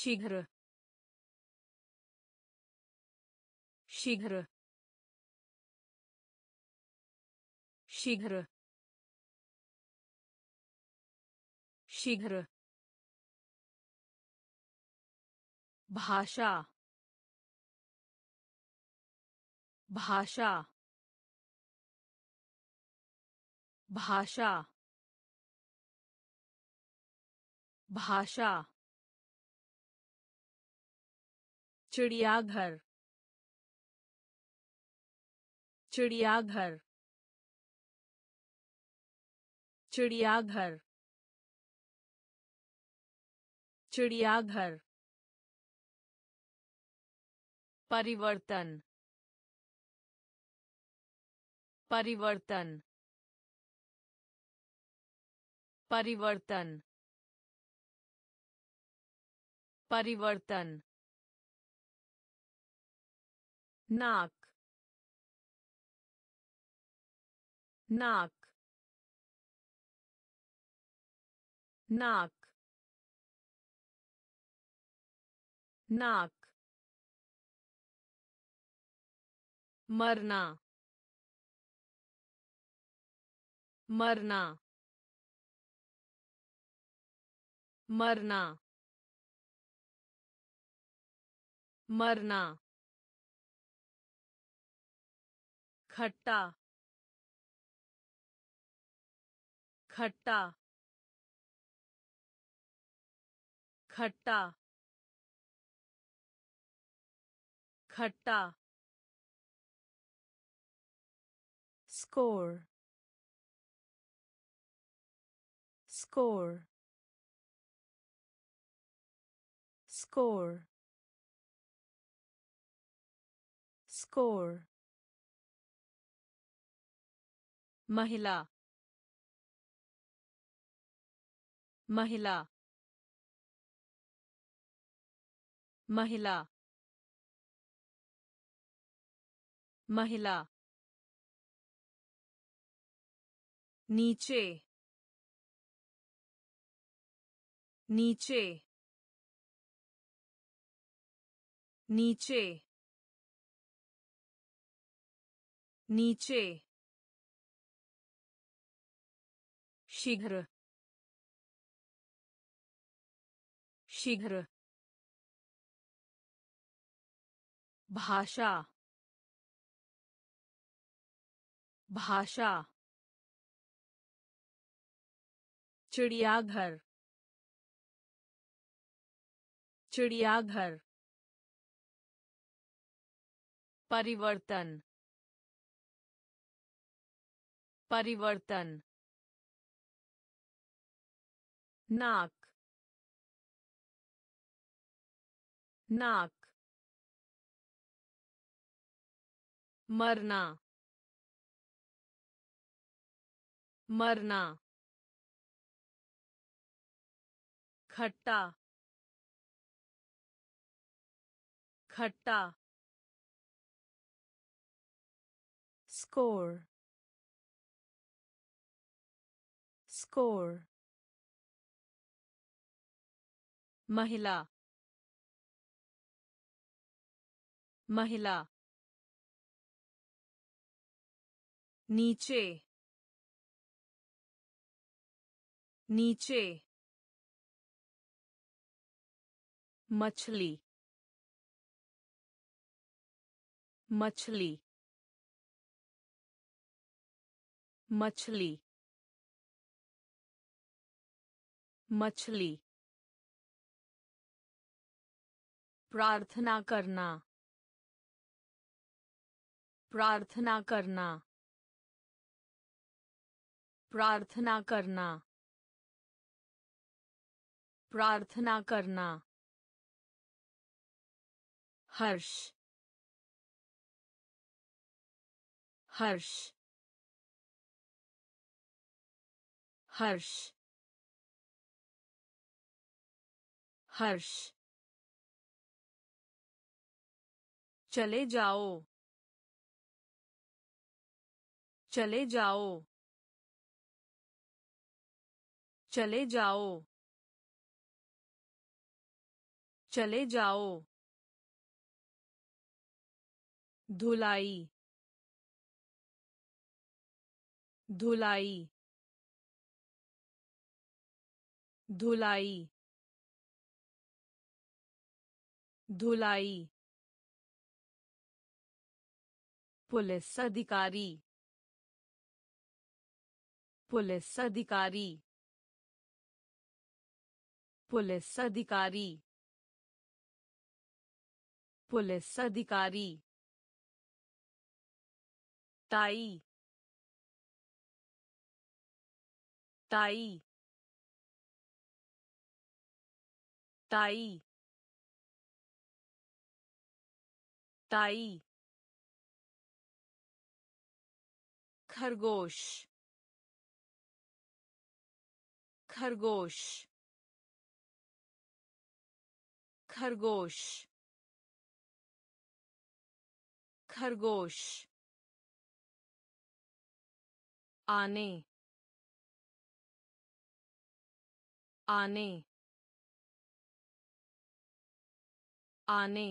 शीघ्र शीघ्र शीघ्र शीघ्र भाषा भाषा भाषा भाषा चिड़ियाघर चिड़ियाघर चिड़ियाघर चिड़ियाघर परिवर्तन परिवर्तन परिवर्तन परिवर्तन नाक नाक नाक नाक मरना मरना मरना मरना खट्टा खट्टा खट्टा खट्टा स्कोर स्कोर स्कोर स्कोर महिला महिला महिला महिला नीचे नीचे नीचे नीचे शीघ्र शीघ्र भाषा भाषा चिड़ियाघर चिड़ियाघर परिवर्तन परिवर्तन नाक नाक मरना मरना खट्टा खट्टा स्कोर स्कोर महिला महिला नीचे नीचे मछली मछली मछली मछली प्रार्थना करना प्रार्थना करना प्रार्थना करना प्रार्थना करना हर्ष हर्ष हर्ष हर्ष चले जाओ चले जाओ चले जाओ चले जाओ धुलाई धुलाई धुलाई धुलाई पुलिस अधिकारी पुलिस अधिकारी पुलिस अधिकारी पुलिस अधिकारी ताई ताई ताई ताई खरगोश खरगोश खरगोश खरगोश आने आने आने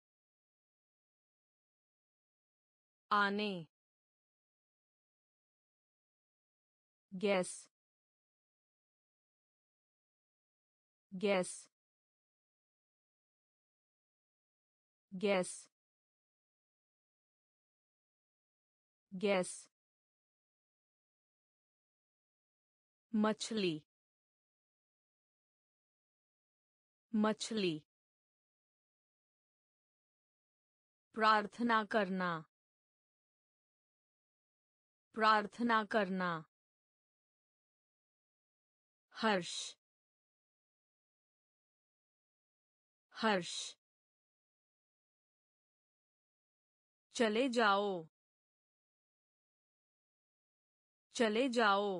आने गैस गैस गैस गैस मछली मछली प्रार्थना करना प्रार्थना करना हर्ष हर्ष चले जाओ चले जाओ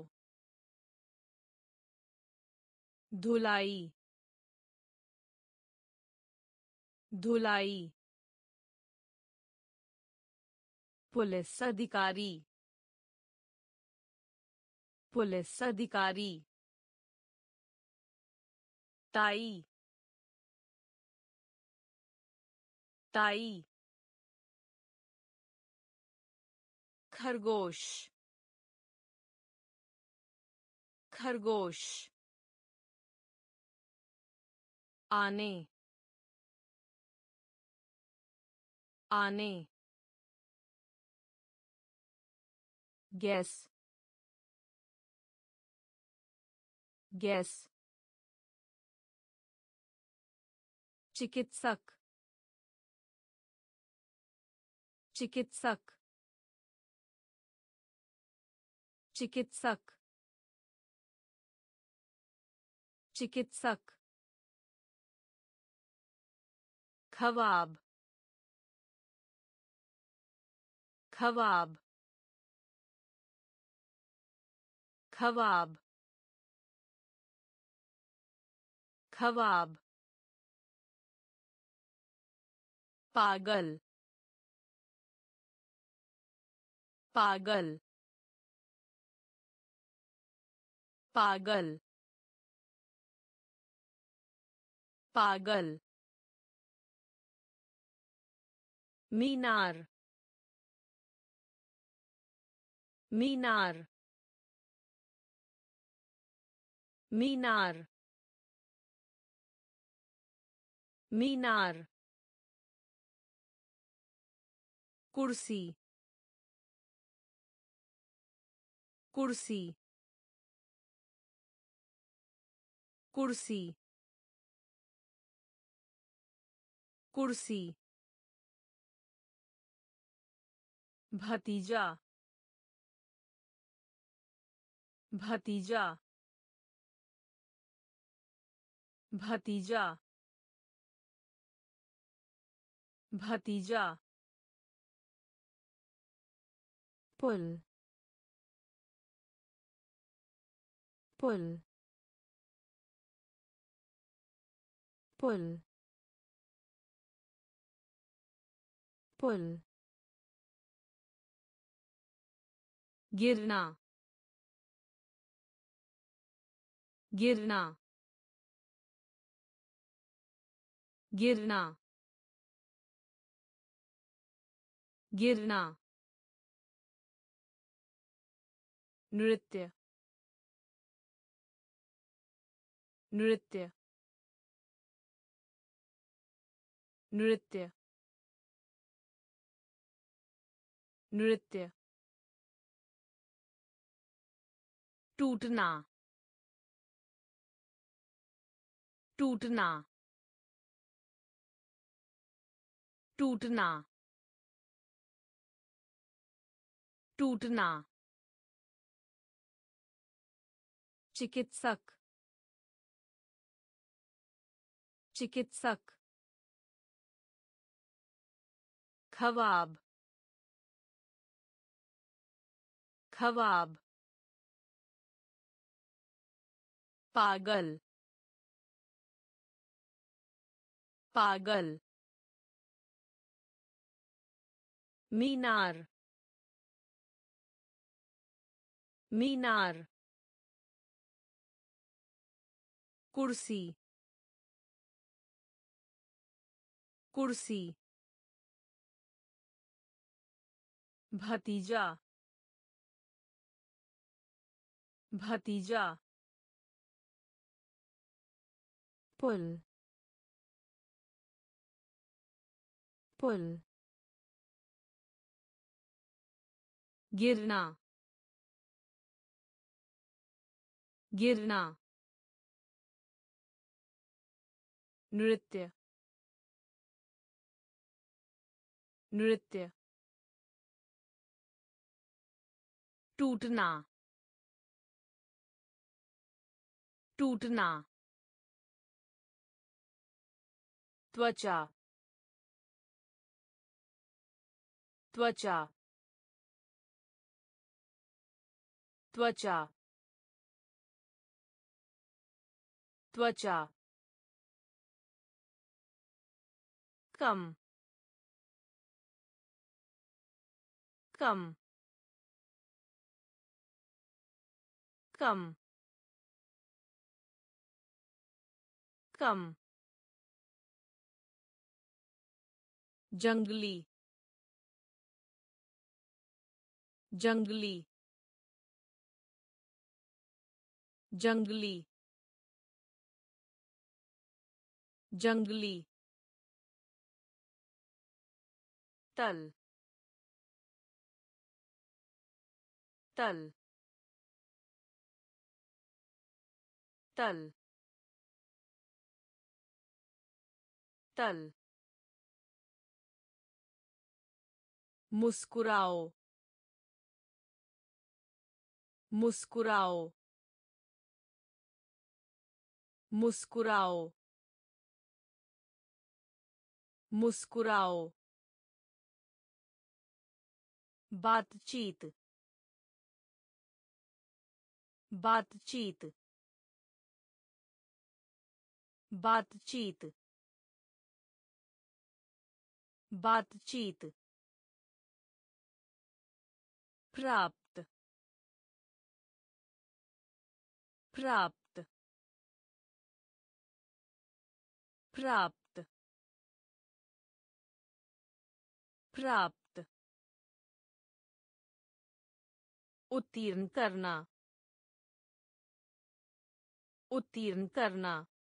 धुलाई धुलाई पुलिस अधिकारी पुलिस अधिकारी ताई ताई खरगोश खरगोश आने आने गैस गैस चिकित्सक चिकित्सक चिकित्सक चिकित्सक ख्वाब ख्वाब ख्वाब ख्वाब पागल पागल पागल पागल मीनार मीनार मीनार मीनार कुर्सी कुर्सी कुर्सी कुर्सी भतीजा भतीजा भतीजा भतीजा पुल पुल पुल पुल गिरना गिरना गिरना गिरना नृत्य नृत्य नृत्य नृत्य टूटना टूटना टूटना टूटना चिकित्सक चिकित्सक ख्वाब ख्वाब पागल पागल मीनार मीनार कुर्सी कुर्सी भतीजा भतीजा पुल पुल गिरना गिरना नृत्य नृत्य टूटना टूटना त्वचा त्वचा त्वचा त्वचा कम कम कम कम जंगली जंगली जंगली जंगली तल तल तल तल मुस्कुराओ मुस्कुराओ मुस्कुराओ मुस्कुराओ बातचीत बातचीत बातचीत बातचीत प्राप्त प्राप्त प्राप्त प्राप्त उत्तीर्ण करना उत्तीर्ण करना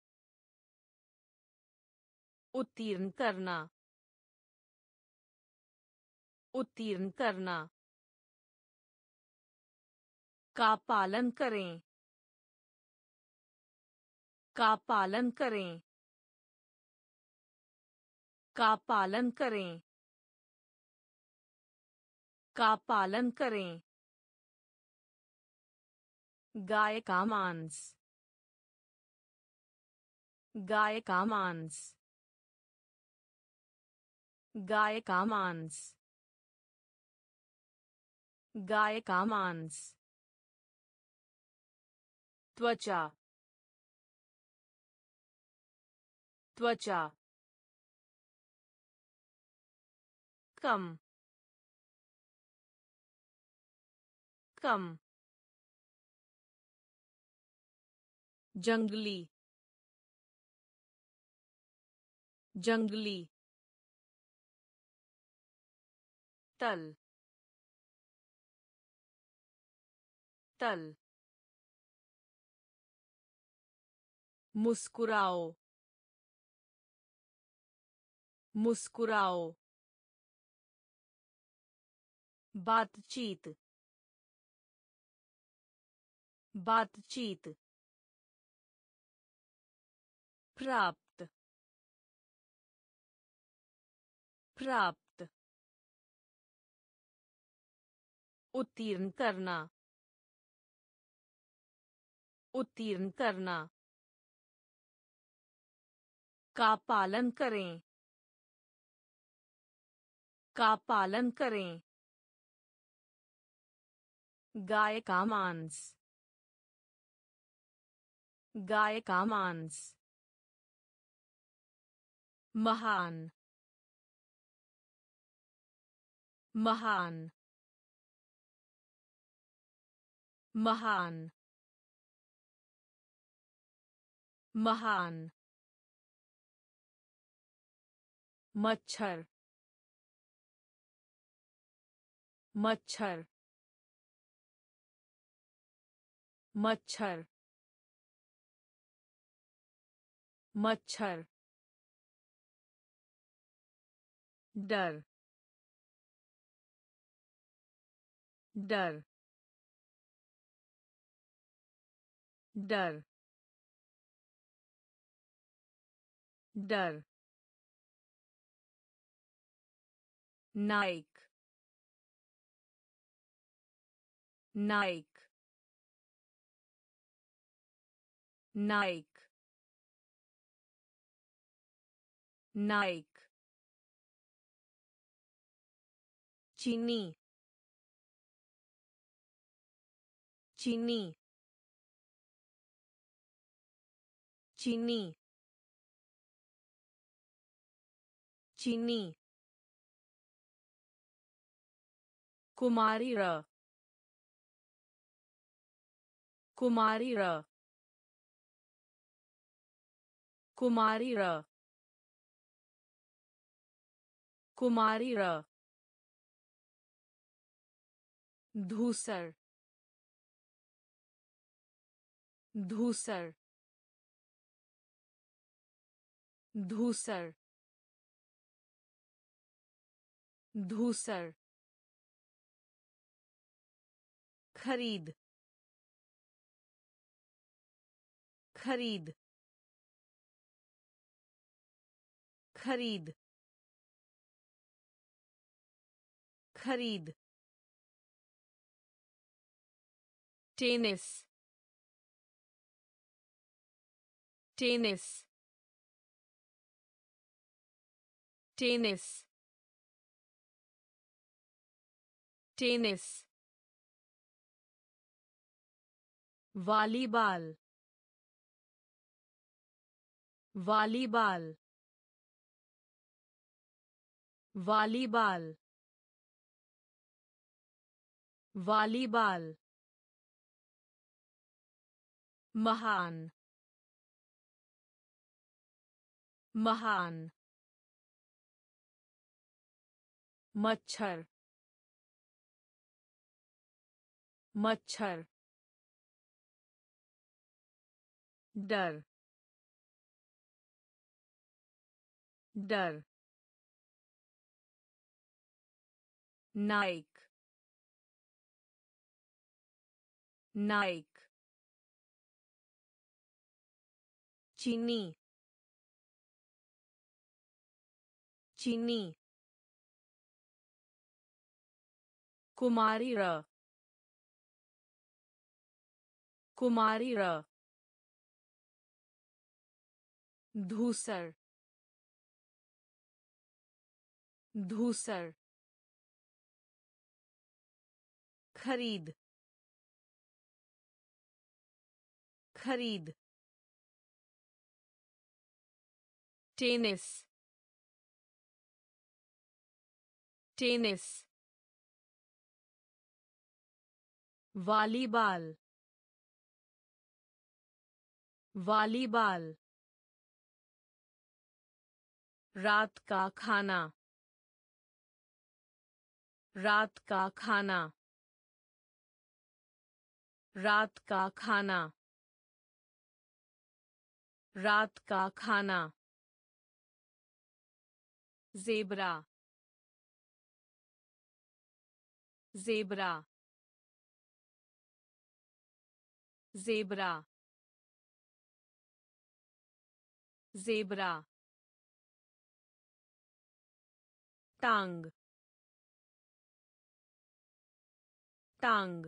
उत्तीर्ण करना उत्तीर्ण करना का पालन करें का पालन करें का पालन करें का पालन करें गाय का मांस गाय का मांस गाय का मांस गाय का मांस त्वचा त्वचा कम कम जंगली जंगली तल तल मुस्कुराओ मुस्कुराओ बातचीत बातचीत प्राप्त प्राप्त उत्तीर्ण करना उत्तीर्ण करना का पालन करें का पालन करें गाय का मांस गाय का मांस महान महान महान महान मच्छर मच्छर मच्छर मच्छर डर डर डर डर नाइक नाइक नाइक नाइक चीनी चीनी चीनी चीनी कुमारी र कुमारी र कुमारी र कुमारी र धूसर धूसर धूसर धूसर खरीद खरीद खरीद खरीद tennis tennis tennis tennis volleyball volleyball volleyball volleyball महान महान मच्छर मच्छर डर डर नाइक नाइक चीनी चीनी कुमारी र कुमारी र धूसर धूसर खरीद खरीद टेनिस टेनिस वॉलीबॉल वॉलीबॉल रात का खाना रात का खाना रात का खाना रात का खाना ज़ेबरा ज़ेबरा ज़ेबरा ज़ेबरा टांग टांग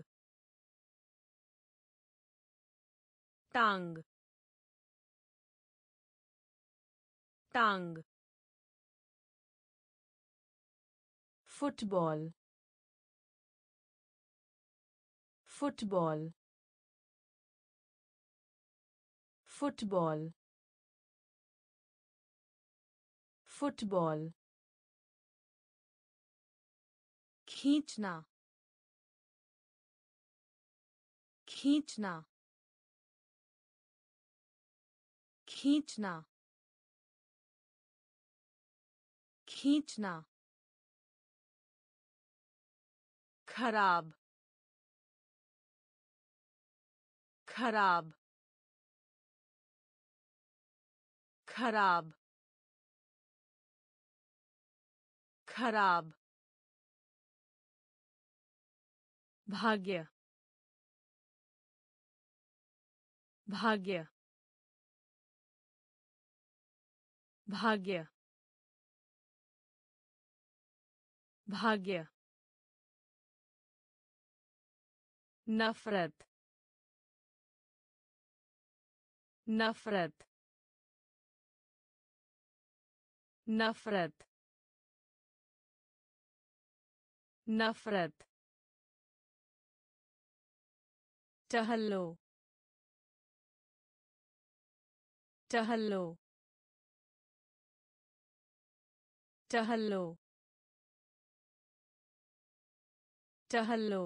टांग टांग फुटबॉल फुटबॉल फुटबॉल फुटबॉल खींचना खींचना खींचना खींचना खराब खराब खराब खराब भाग्य भाग्य भाग्य भाग्य नफरत नफरत नफरत नफरत टहलो टहलो टहलो टहलो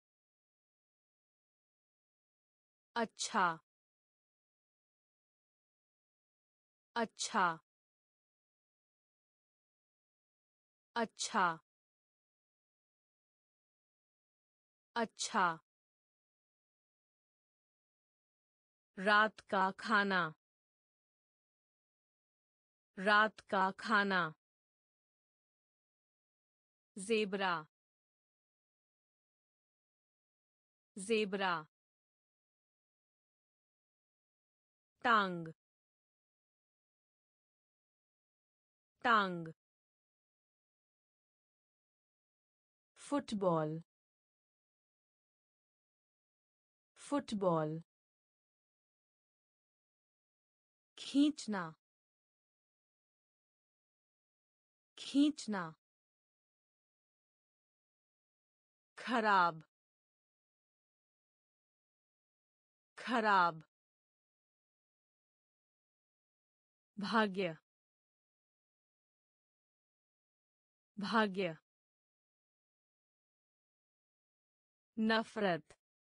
अच्छा अच्छा अच्छा अच्छा रात का खाना रात का खाना ज़ेबरा ज़ेबरा टांग टांग फुटबॉल फुटबॉल खींचना खींचना खराब खराब भाग्य भाग्य नफरत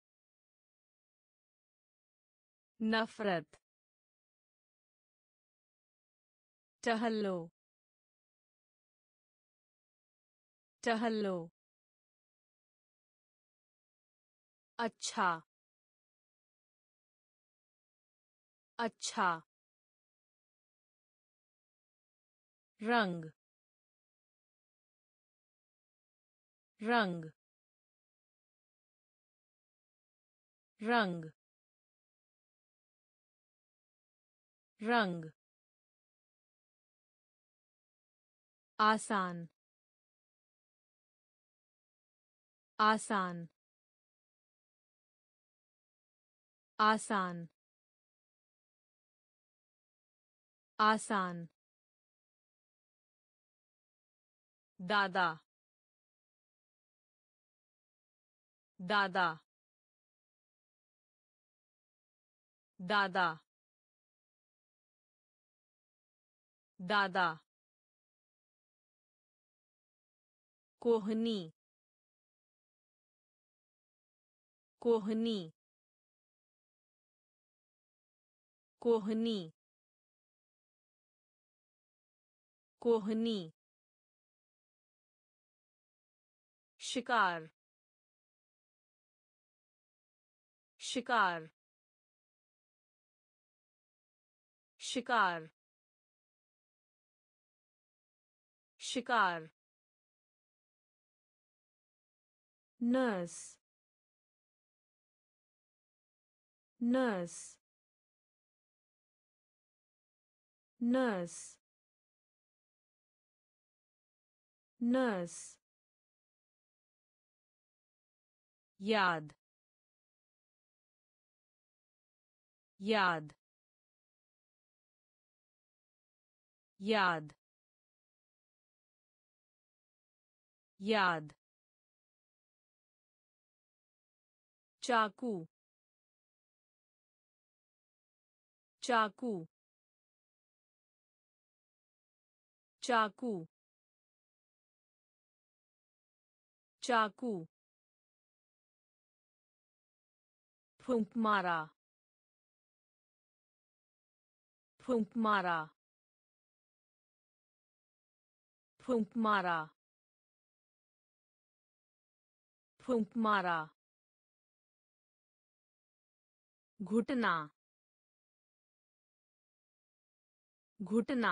नफरत टहलो टहलो अच्छा अच्छा रंग रंग रंग रंग आसान आसान आसान आसान दादा दादा दादा दादा कोहनी कोहनी कोहनी कोहनी शिकार शिकार शिकार शिकार नर्स नर्स नर्स नर्स याद याद याद याद चाकू चाकू चाकू चाकू फूंक मारा फूंक मारा फूंक मारा फूंक मारा घुटना घुटना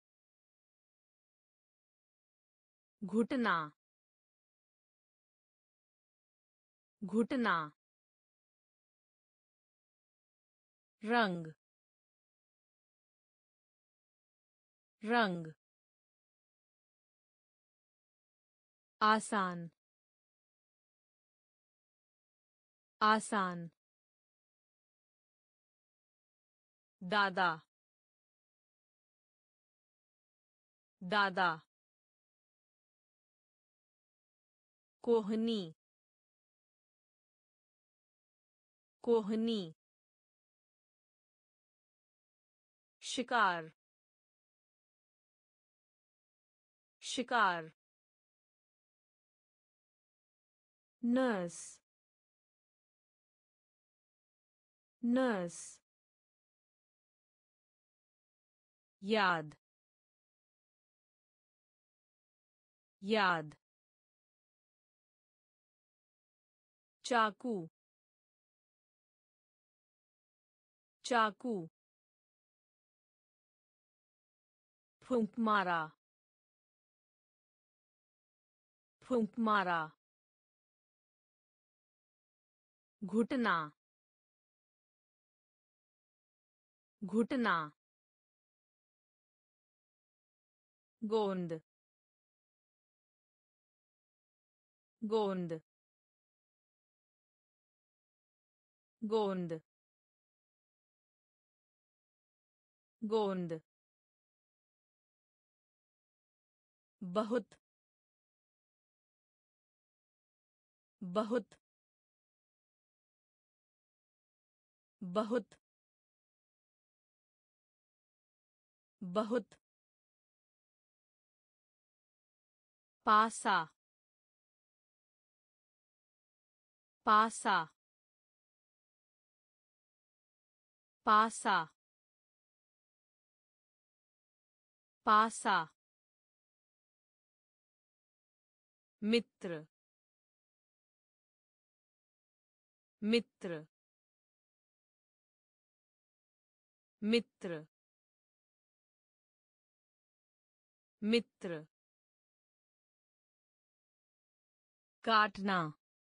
घुटना घुटना रंग रंग आसान आसान दादा दादा कोहनी कोहनी शिकार शिकार नर्स नर्स याद याद चाकू चाकू फूंक मारा फूंक मारा घुटना घुटना गोंद गोंद गोंद गोंद बहुत बहुत बहुत बहुत पासा पासा पासा पासा मित्र मित्र मित्र मित्र काटना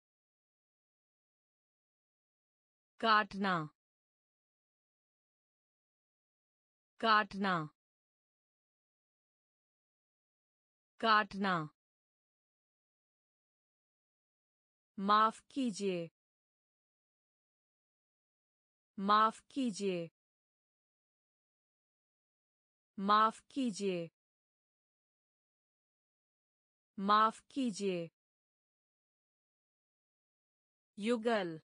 काटना काटना काटना माफ कीजिए माफ कीजिए माफ कीजिए माफ कीजिए युगल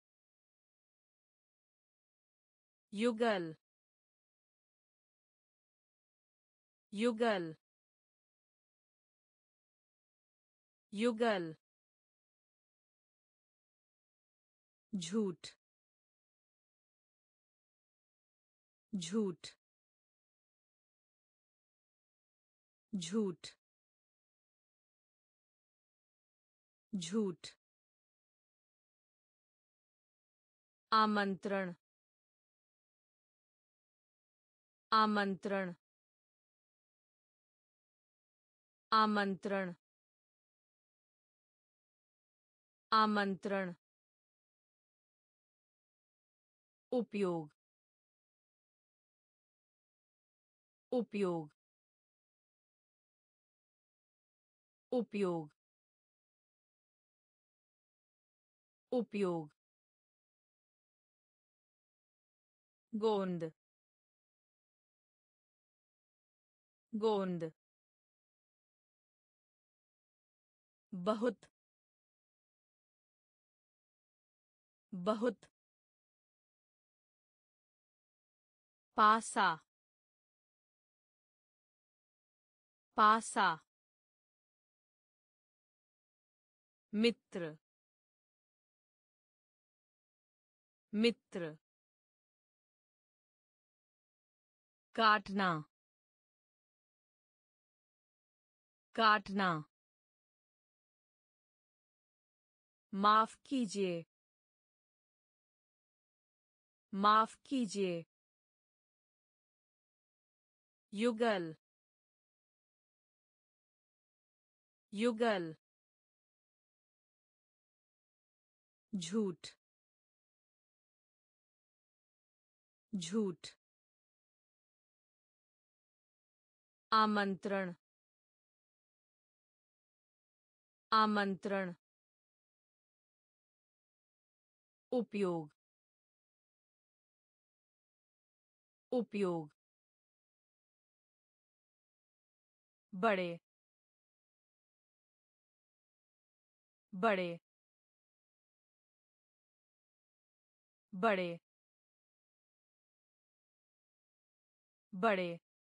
युगल युगल युगल झूठ झूठ झूठ झूठ आमंत्रण आमंत्रण आमंत्रण आमंत्रण उपयोग उपयोग उपयोग उपयोग गोंद गोंद बहुत बहुत पासा पासा मित्र मित्र काटना काटना माफ कीजिए माफ कीजिए युगल युगल झूठ झूठ आमंत्रण आमंत्रण उपयोग उपयोग बड़े बड़े बड़े बड़े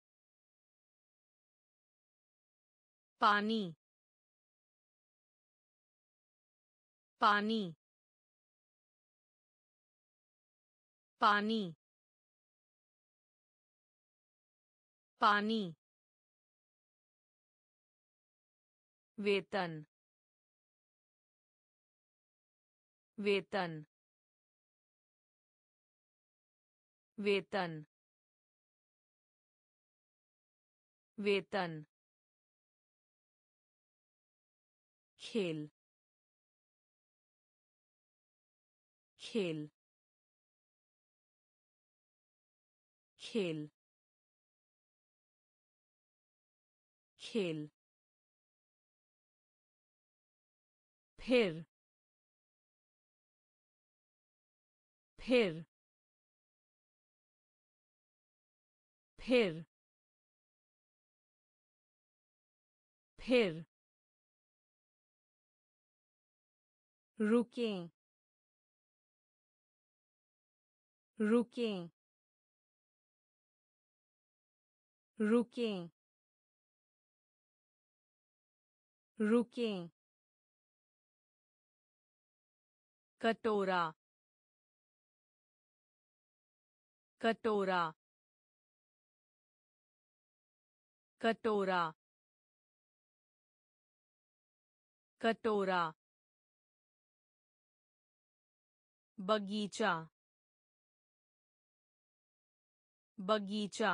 पानी पानी पानी पानी वेतन वेतन वेतन वेतन खेल खेल खेल खेल फिर फिर फिर फिर रुकें रुकें रुकें रुकें कटोरा कटोरा कटोरा कटोरा बगीचा बगीचा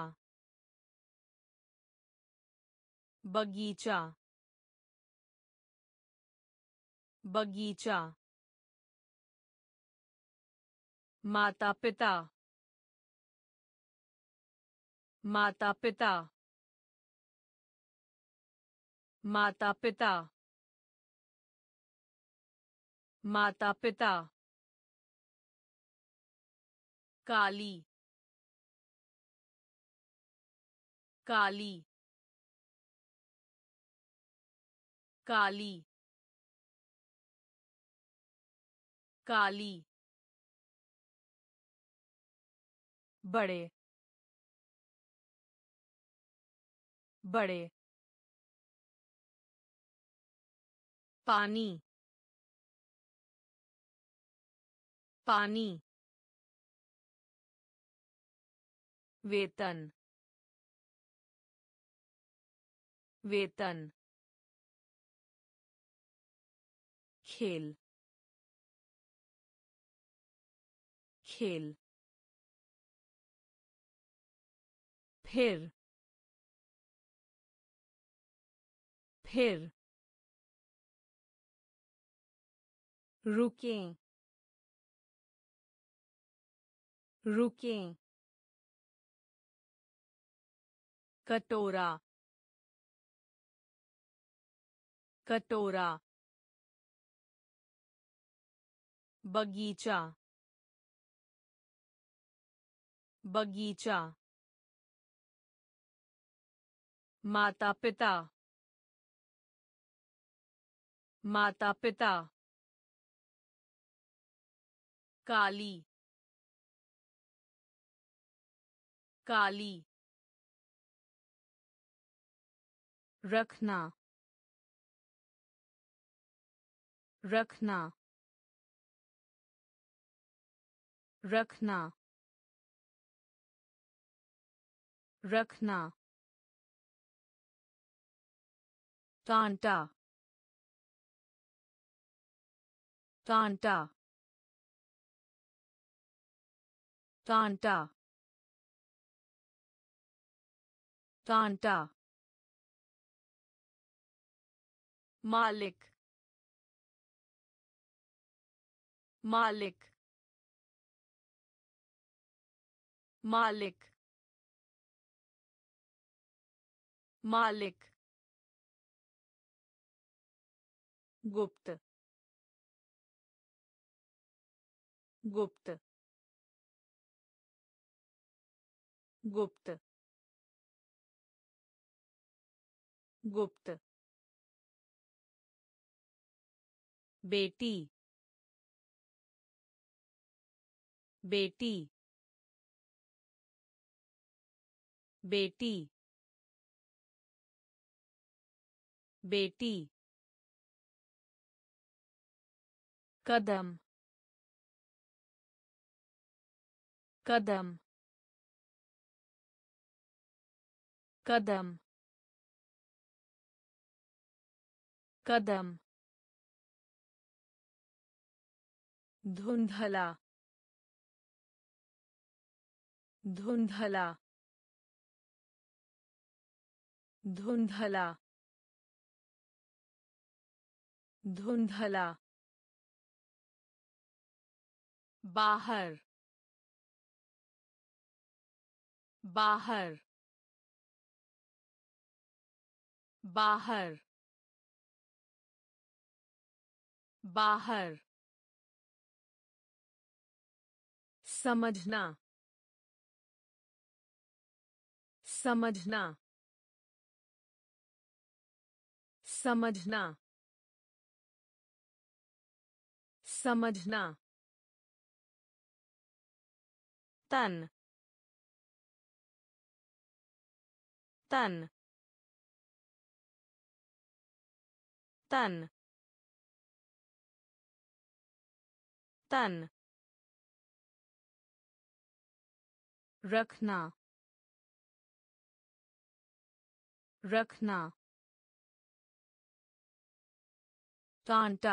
बगीचा बगीचा माता पिता माता पिता माता पिता माता पिता काली काली काली काली बड़े बड़े पानी पानी वेतन वेतन खेल खेल फिर फिर रुकें रुकें कटोरा कटोरा बगीचा बगीचा माता पिता माता पिता काली काली रखना रखना रखना रखना कांटा कांटा कांटा कांटा मालिक मालिक मालिक मालिक गुप्त गुप्त गुप्त गुप्त बेटी बेटी बेटी बेटी कदम कदम कदम कदम धुंधला धुंधला धुंधला धुंधला बाहर बाहर बाहर बाहर समझना समझना समझना समझना तन तन तन तन रखना रखना कांटा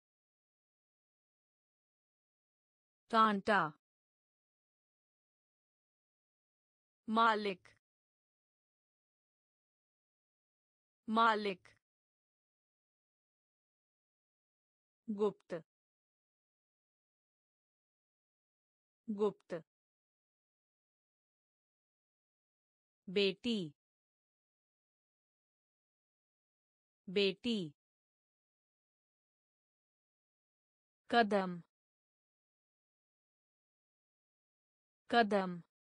कांटा मालिक मालिक गुप्त गुप्त बेटी बेटी कदम कदम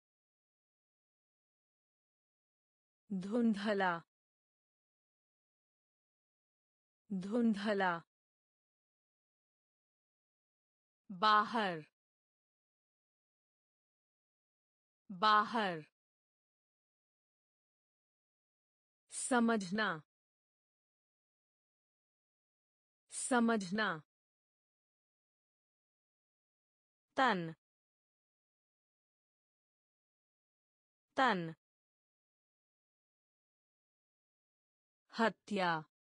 धुंधला धुंधला बाहर बाहर समझना समझना तन तन हत्या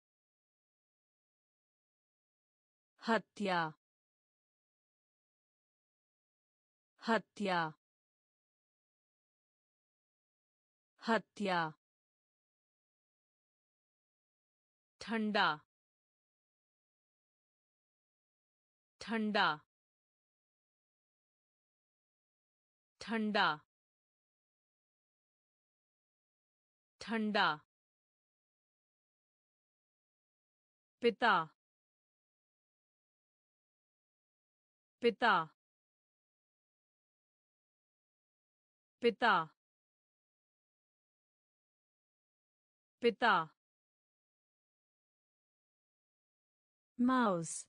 हत्या हत्या हत्या ठंडा ठंडा ठंडा ठंडा पिता पिता पिता पिता mouse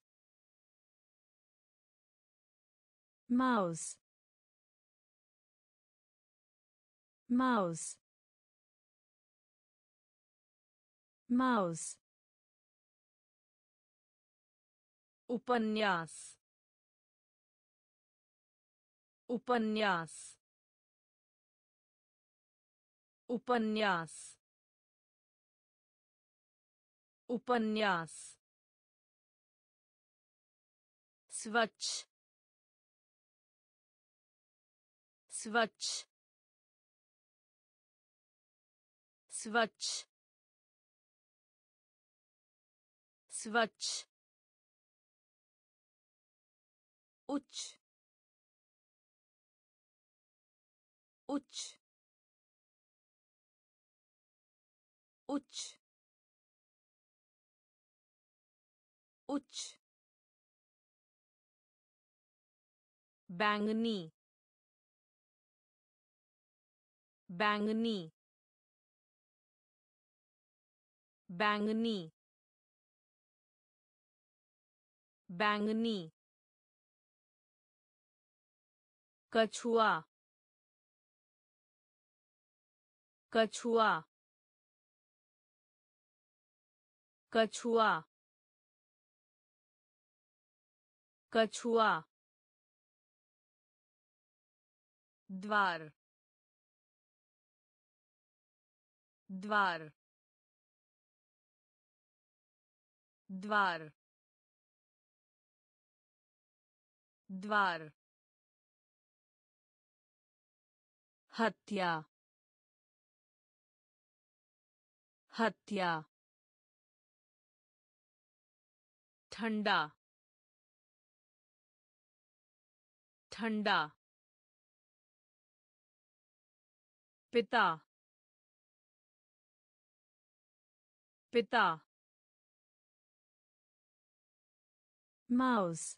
mouse mouse mouse उपन्यास उपन्यास उपन्यास उपन्यास स्वच्छ स्वच्छ स्वच्छ स्वच्छ उच्च उच्च उच्च उच्च बैंगनी बैंगनी बैंगनी बैंगनी कछुआ कछुआ कछुआ कछुआ द्वार द्वार द्वार द्वार हत्या हत्या ठंडा ठंडा पिता पिता mouse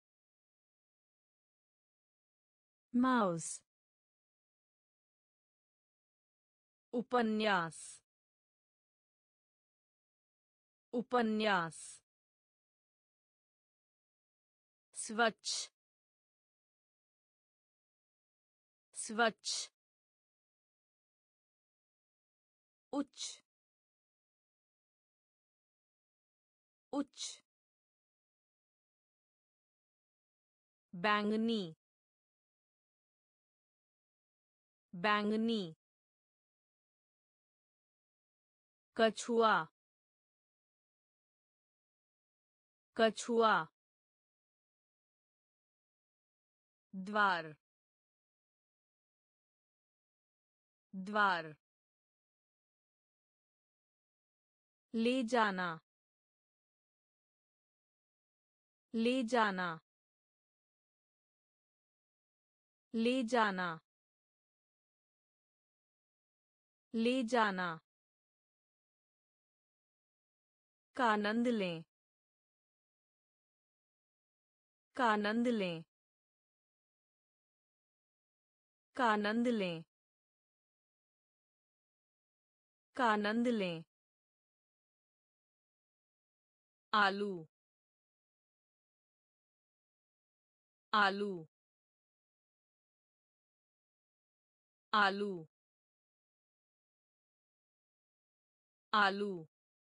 mouse उपन्यास उपन्यास स्वच्छ स्वच्छ उच्च उच्च बैंगनी बैंगनी कछुआ कछुआ द्वार द्वार ले जाना ले जाना ले जाना ले जाना का आनंद लें का आनंद लें का आनंद लें का आनंद लें आलू आलू आलू आलू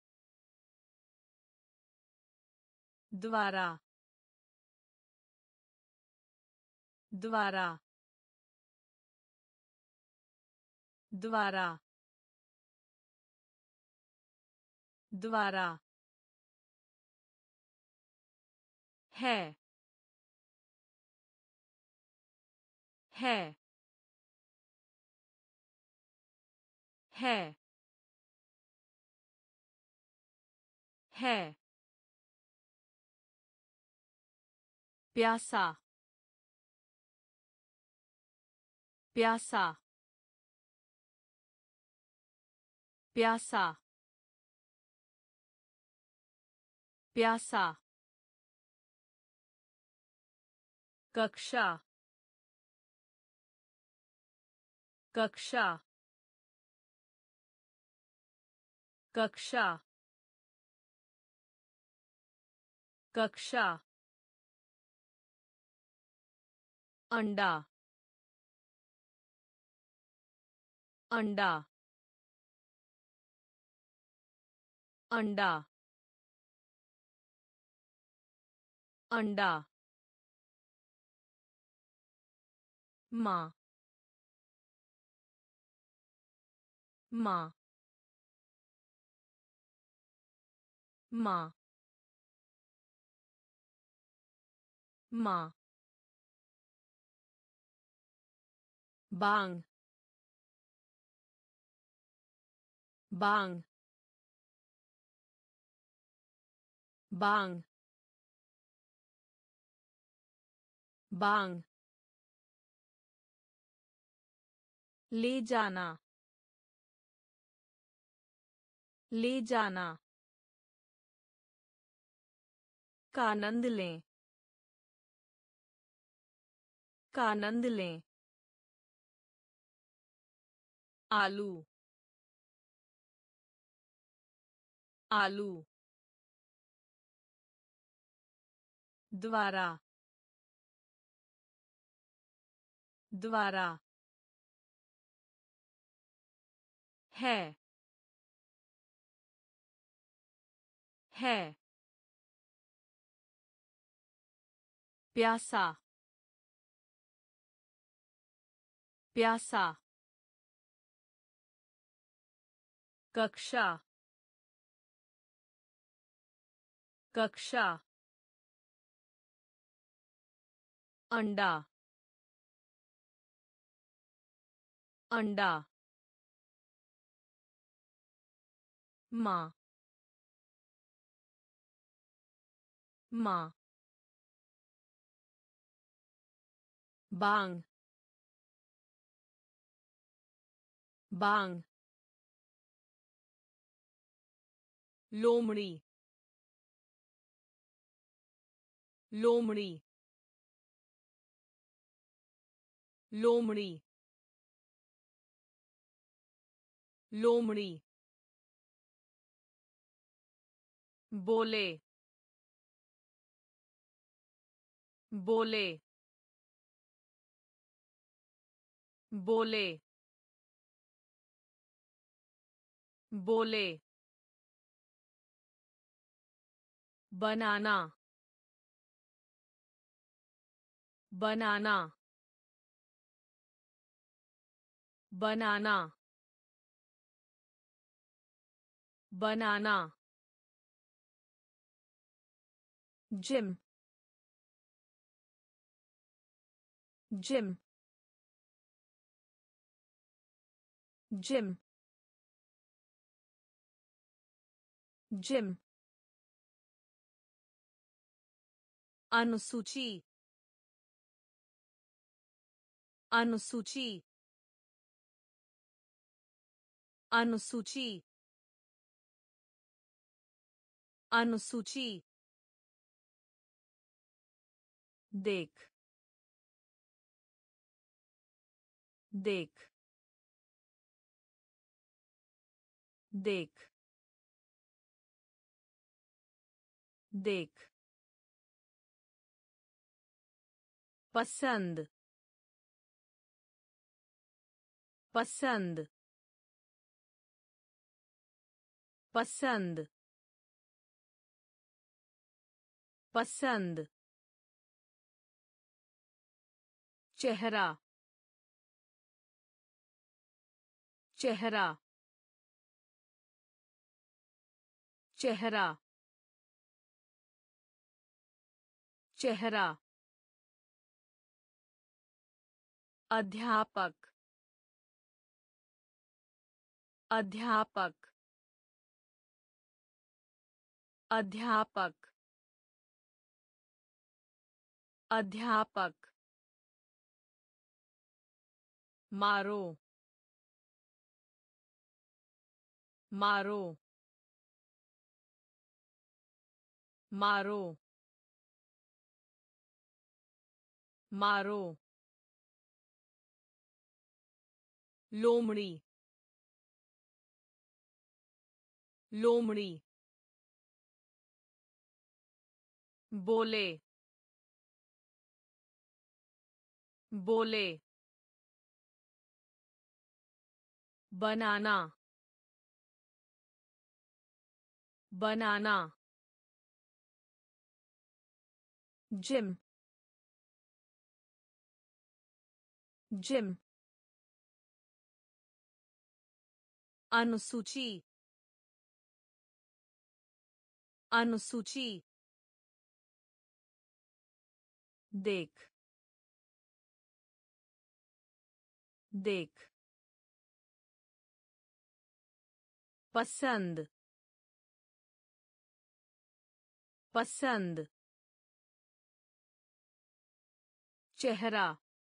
द्वारा द्वारा द्वारा द्वारा है है है है प्यासा प्यासा प्यासा प्यासा कक्षा कक्षा कक्षा कक्षा अंडा अंडा अंडा अंडा माँ माँ माँ माँ बांग बांग बांग बांग ले जाना ले जाना का आनंद लें का आनंद लें आलू आलू द्वारा द्वारा है है प्यासा प्यासा कक्षा कक्षा अंडा अंडा माँ माँ बांग बांग लोमड़ी लोमड़ी लोमड़ी लोमड़ी बोले बोले बोले बोले banana banana banana banana gym gym gym gym अनुसूची अनुसूची अनुसूची अनुसूची देख देख देख देख पसंद पसंद पसंद पसंद चेहरा चेहरा चेहरा चेहरा अध्यापक अध्यापक अध्यापक अध्यापक मारो मारो मारो मारो लोमड़ी लोमड़ी बोले बोले बनाना बनाना जिम जिम अनुसूची अनुसूची देख देख पसंद पसंद चेहरा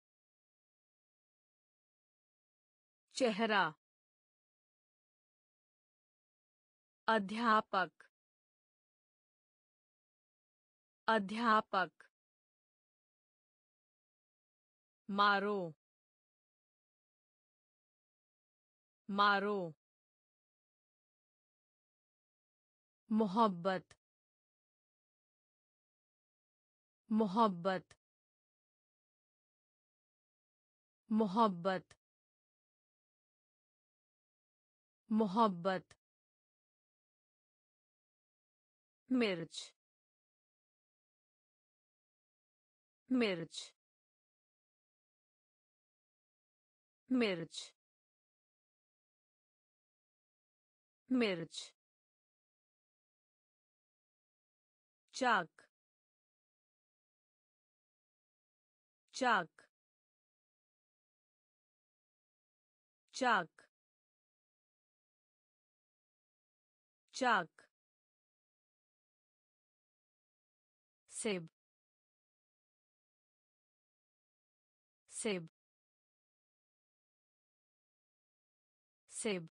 चेहरा अध्यापक अध्यापक मारो मारो मोहब्बत मोहब्बत मोहब्बत मोहब्बत मिर्च मिर्च मिर्च मिर्च चाक चाक चाक चाक सेब सेब सेब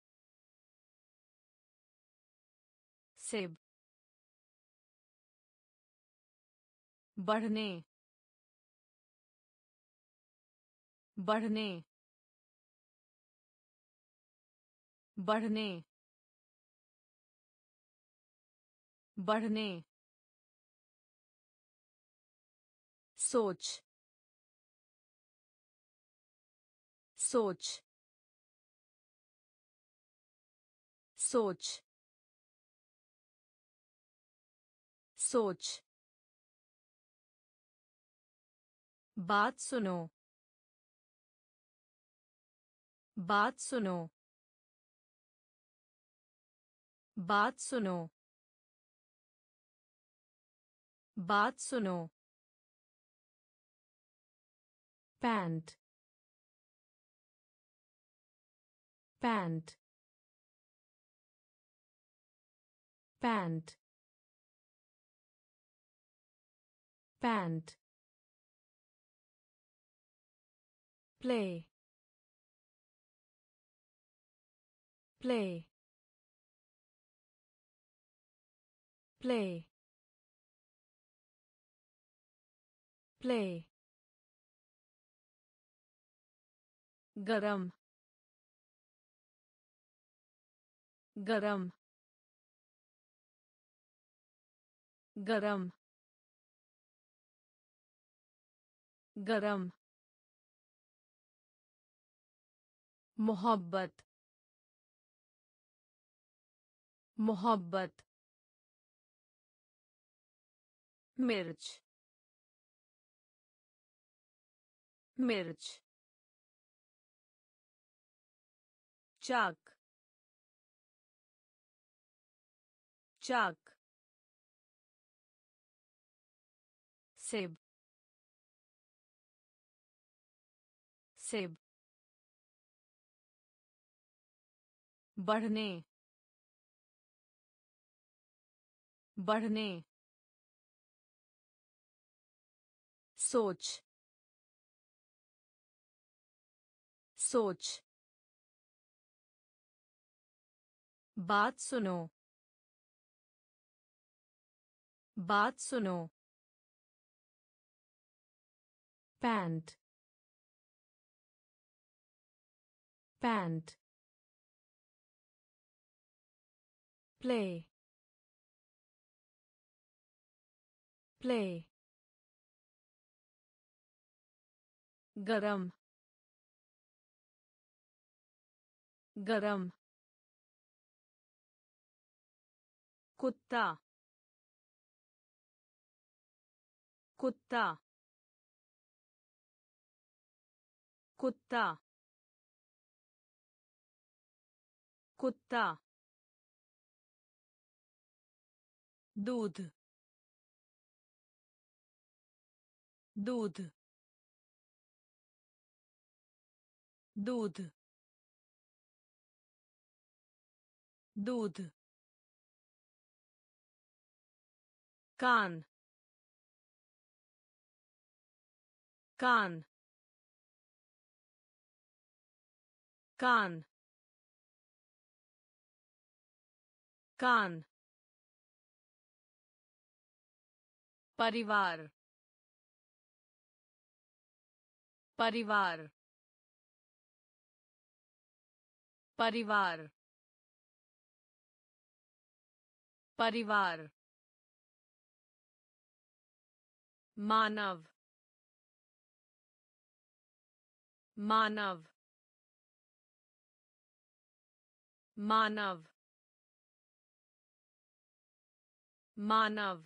सेब बढ़ने बढ़ने बढ़ने बढ़ने सोच सोच सोच सोच बात सुनो बात सुनो बात सुनो बात सुनो pant pant pant pant play play play play गरम गरम गरम गरम मोहब्बत मोहब्बत मिर्च मिर्च चाक चाक सेब सेब बढ़ने बढ़ने सोच सोच बात सुनो बात सुनो पैंट पैंट प्ले प्ले गरम गरम कुत्ता कुत्ता कुत्ता कुत्ता दूध दूध दूध दूध कान कान कान कान परिवार परिवार परिवार परिवार मानव मानव मानव मानव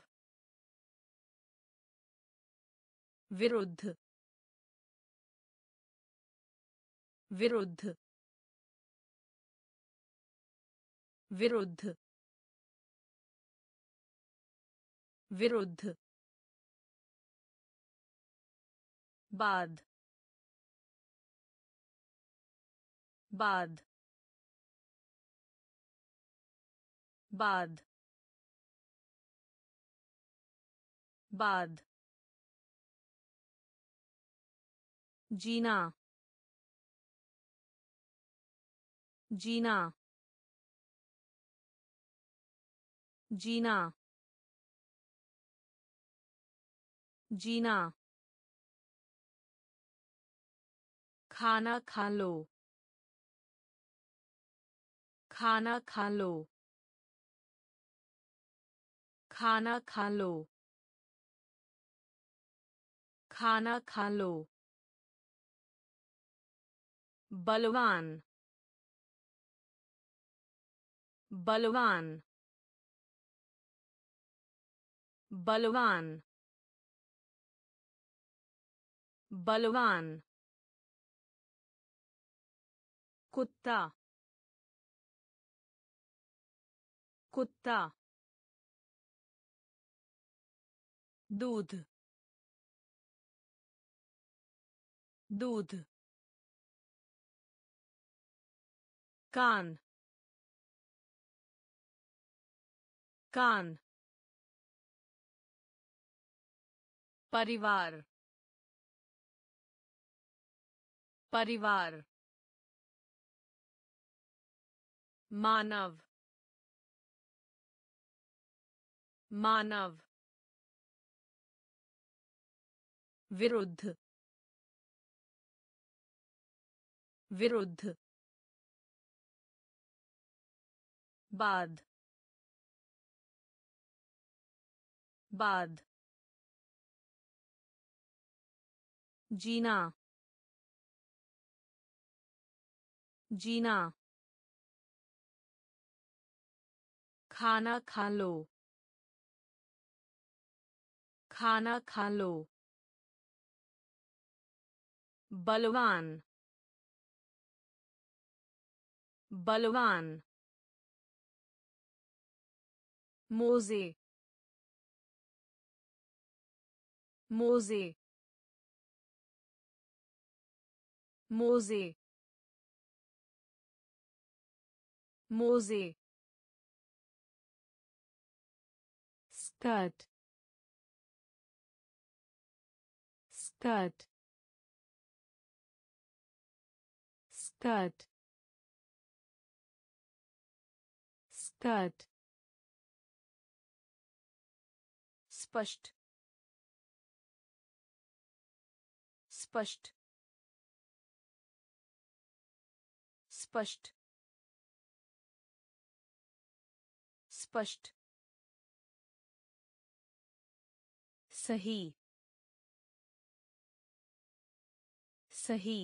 विरुद्ध विरुद्ध विरुद्ध विरुद्ध बाद बाद बाद बाद जीना जीना जीना जीना खाना खा लो खाना खा लो खाना खा लो खाना खा लो बलवान बलवान बलवान बलवान कुत्ता कुत्ता दूध दूध कान कान परिवार परिवार मानव मानव विरुद्ध विरुद्ध बाद बाद जीना जीना खाना खा लो खाना खा लो बलवान बलवान मोजे मोजे मोजे मोजे स्कर्ट स्कर्ट स्कर्ट स्कर्ट स्पष्ट स्पष्ट स्पष्ट स्पष्ट सही सही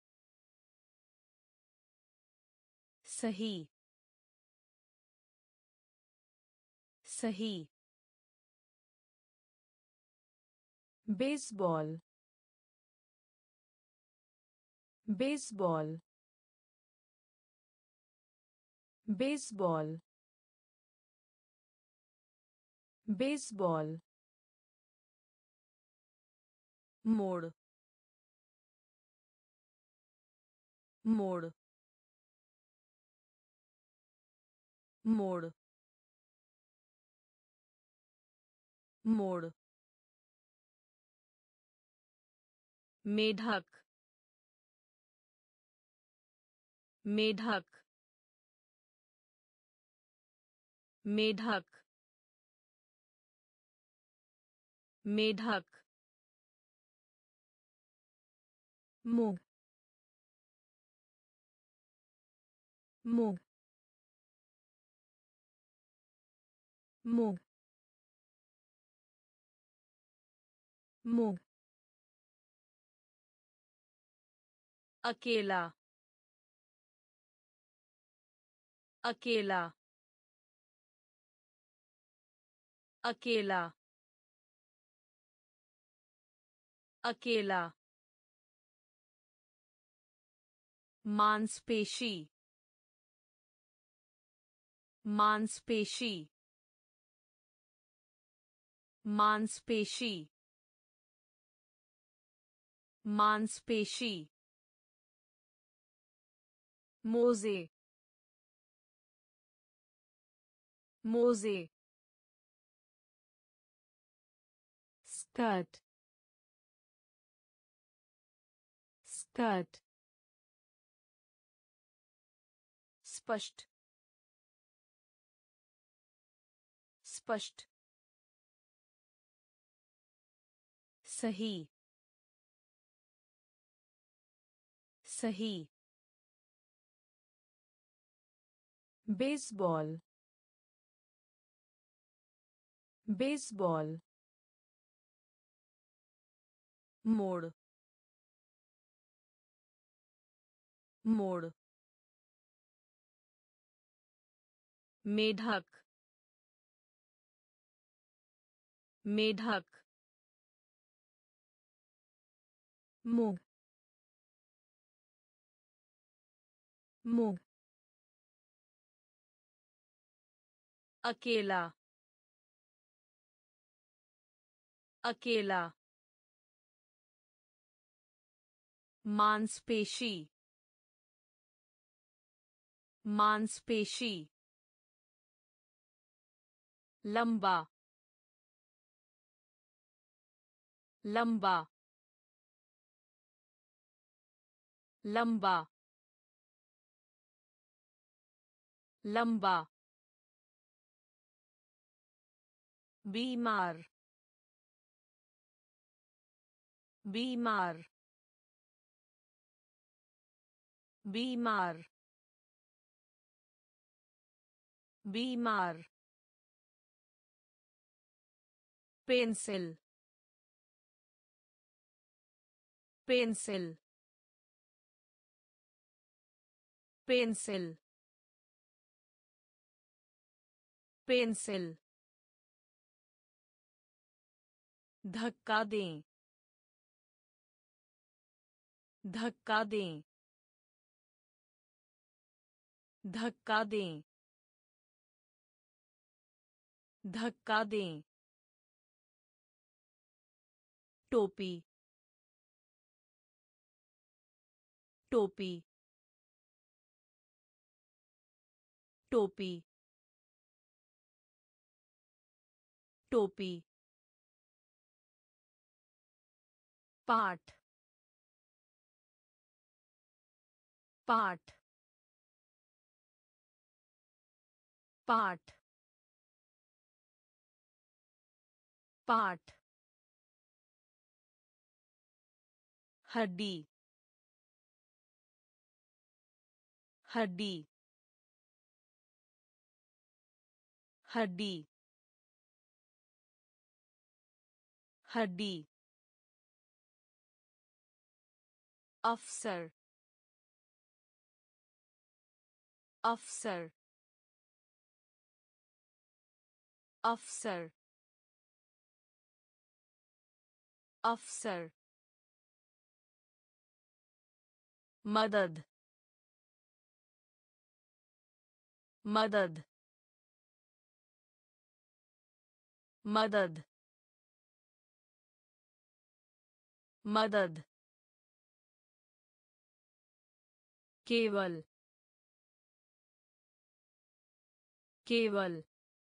सही सही बेसबॉल बेसबॉल बेसबॉल बेसबॉल मोड़ मोड़ मोड़ मोड़ मेढक मेढक मेढक मेढक मूंग मूंग मूंग मूंग अकेला अकेला अकेला अकेला मांसपेशी मांसपेशी मांसपेशी मांसपेशी मोजे मोजे स्कर्ट स्कर्ट स्पष्ट स्पष्ट सही सही बेसबॉल बेसबॉल मोड़ मोड़ मेढक मेढक मूंग मूंग अकेला अकेला मांसपेशी मांसपेशी लंबा लंबा लंबा लंबा बीमार बीमार बीमार बीमार पेंसिल पेंसिल पेंसिल पेंसिल धक्का दें धक्का दें धक्का दें धक्का दें, टोपी, टोपी, टोपी, टोपी, पाठ, पाठ, पाठ, पाठ, हड्डी, हड्डी, हड्डी, हड्डी, अफसर, अफसर, अफसर, अफसर, मदद, मदद, मदद, मदद, केवल, केवल,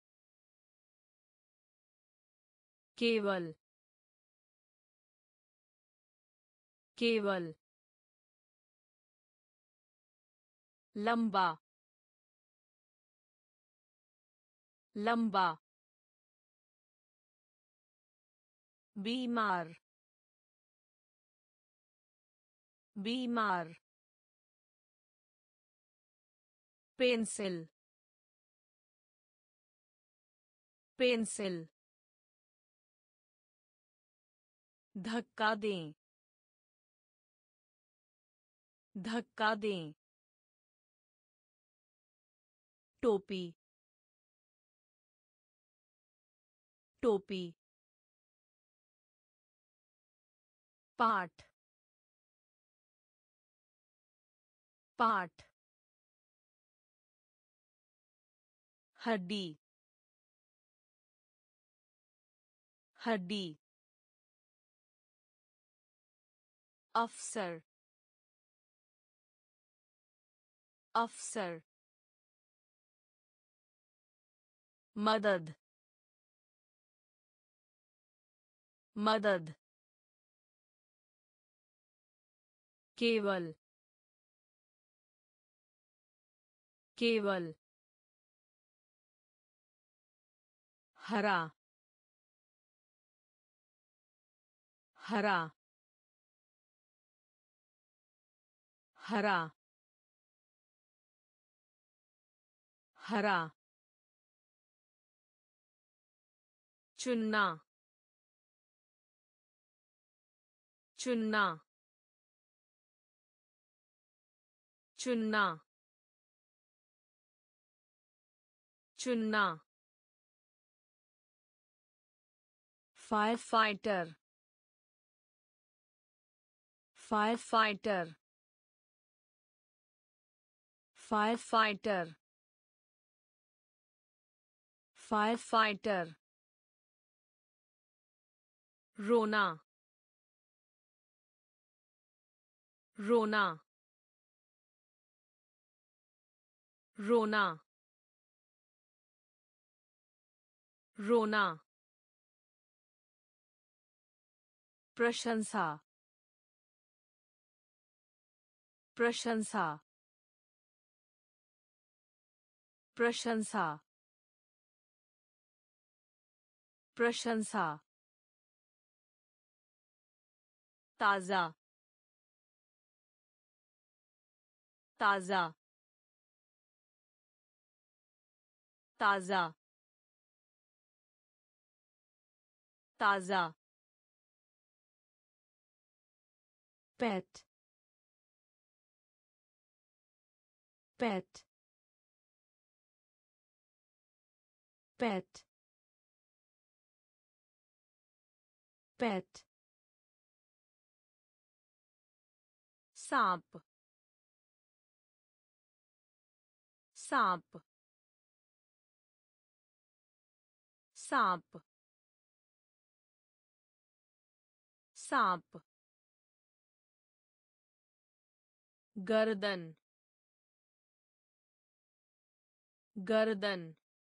केवल, केवल, लंबा, लंबा, बीमार, बीमार, पेंसिल, पेंसिल, धक्का दें, धक्का दें, टोपी, टोपी, पाठ, पाठ, हड्डी, हड्डी, अफसर, अफसर, मदद, मदद, केवल, केवल, हरा, हरा, हरा, हरा, चुनना, चुनना, चुनना, चुनना, fire fighter, fire fighter, fire fighter, fire fighter, रोना, रोना, रोना, रोना, प्रशंसा, प्रशंसा, प्रशंसा, प्रशंसा, ताज़ा, ताज़ा, ताज़ा, ताज़ा, पेट, पेट, पेट, पेट, सांप, सांप, सांप सांप गर्दन गर्दन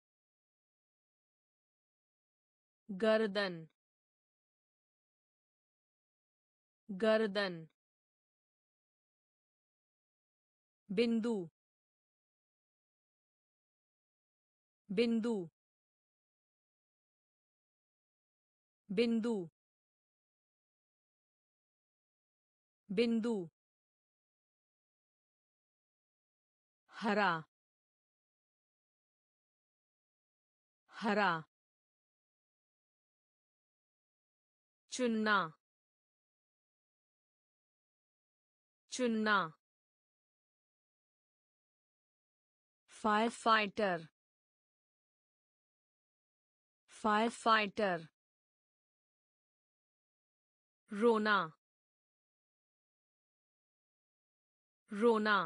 गर्दन गर्दन बिंदु बिंदु बिंदु बिंदु हरा हरा चुनना चुनना फायर फाइटर फायर फाइटर रोना रोना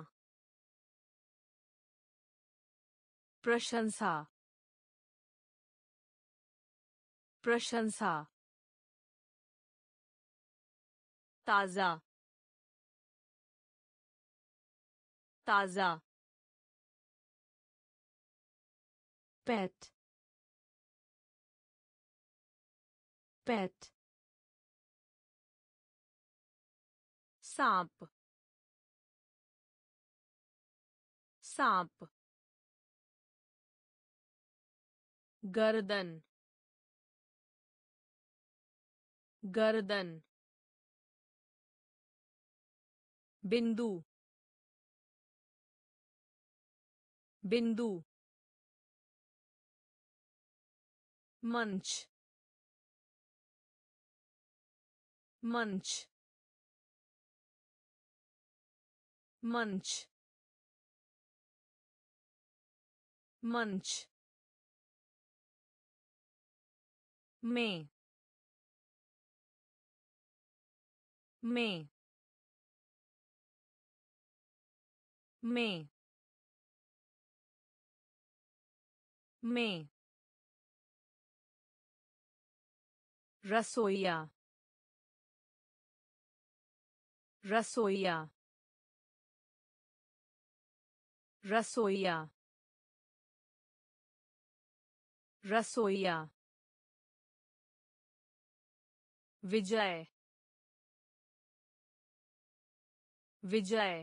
प्रशंसा प्रशंसा ताजा ताजा पेट पेट सांप सांप गर्दन गर्दन बिंदु बिंदु मंच मंच मंच मंच में में में में रसोइया रसोइया रसोइया रसोइया विजय विजय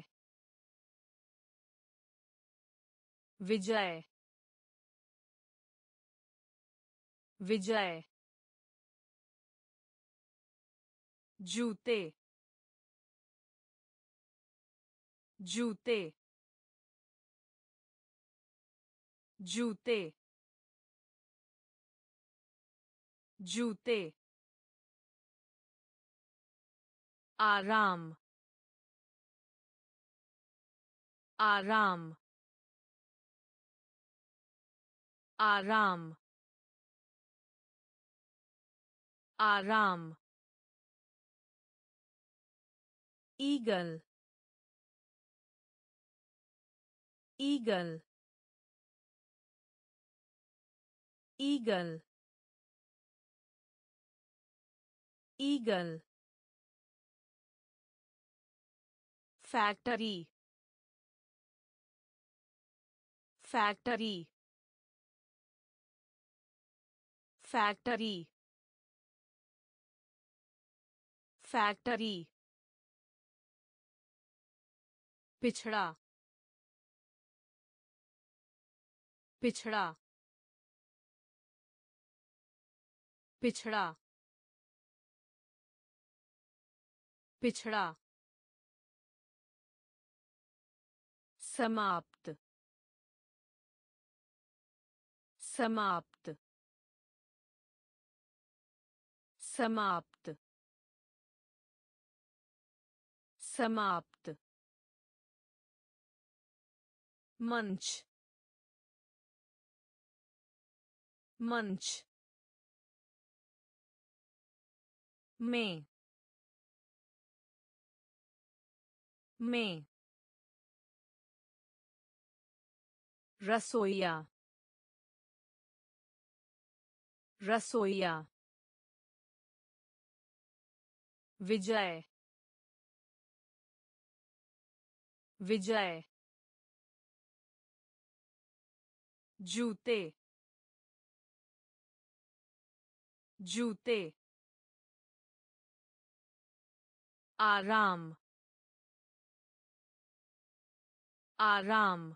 विजय विजय जूते जूते जूते जूते आराम आराम आराम आराम eagle eagle eagle eagle factory factory factory factory पिछड़ा पिछड़ा पिछड़ा पिछड़ा समाप्त समाप्त समाप्त समाप्त मंच मंच में में रसोइया रसोइया विजय विजय जूते जूते आराम आराम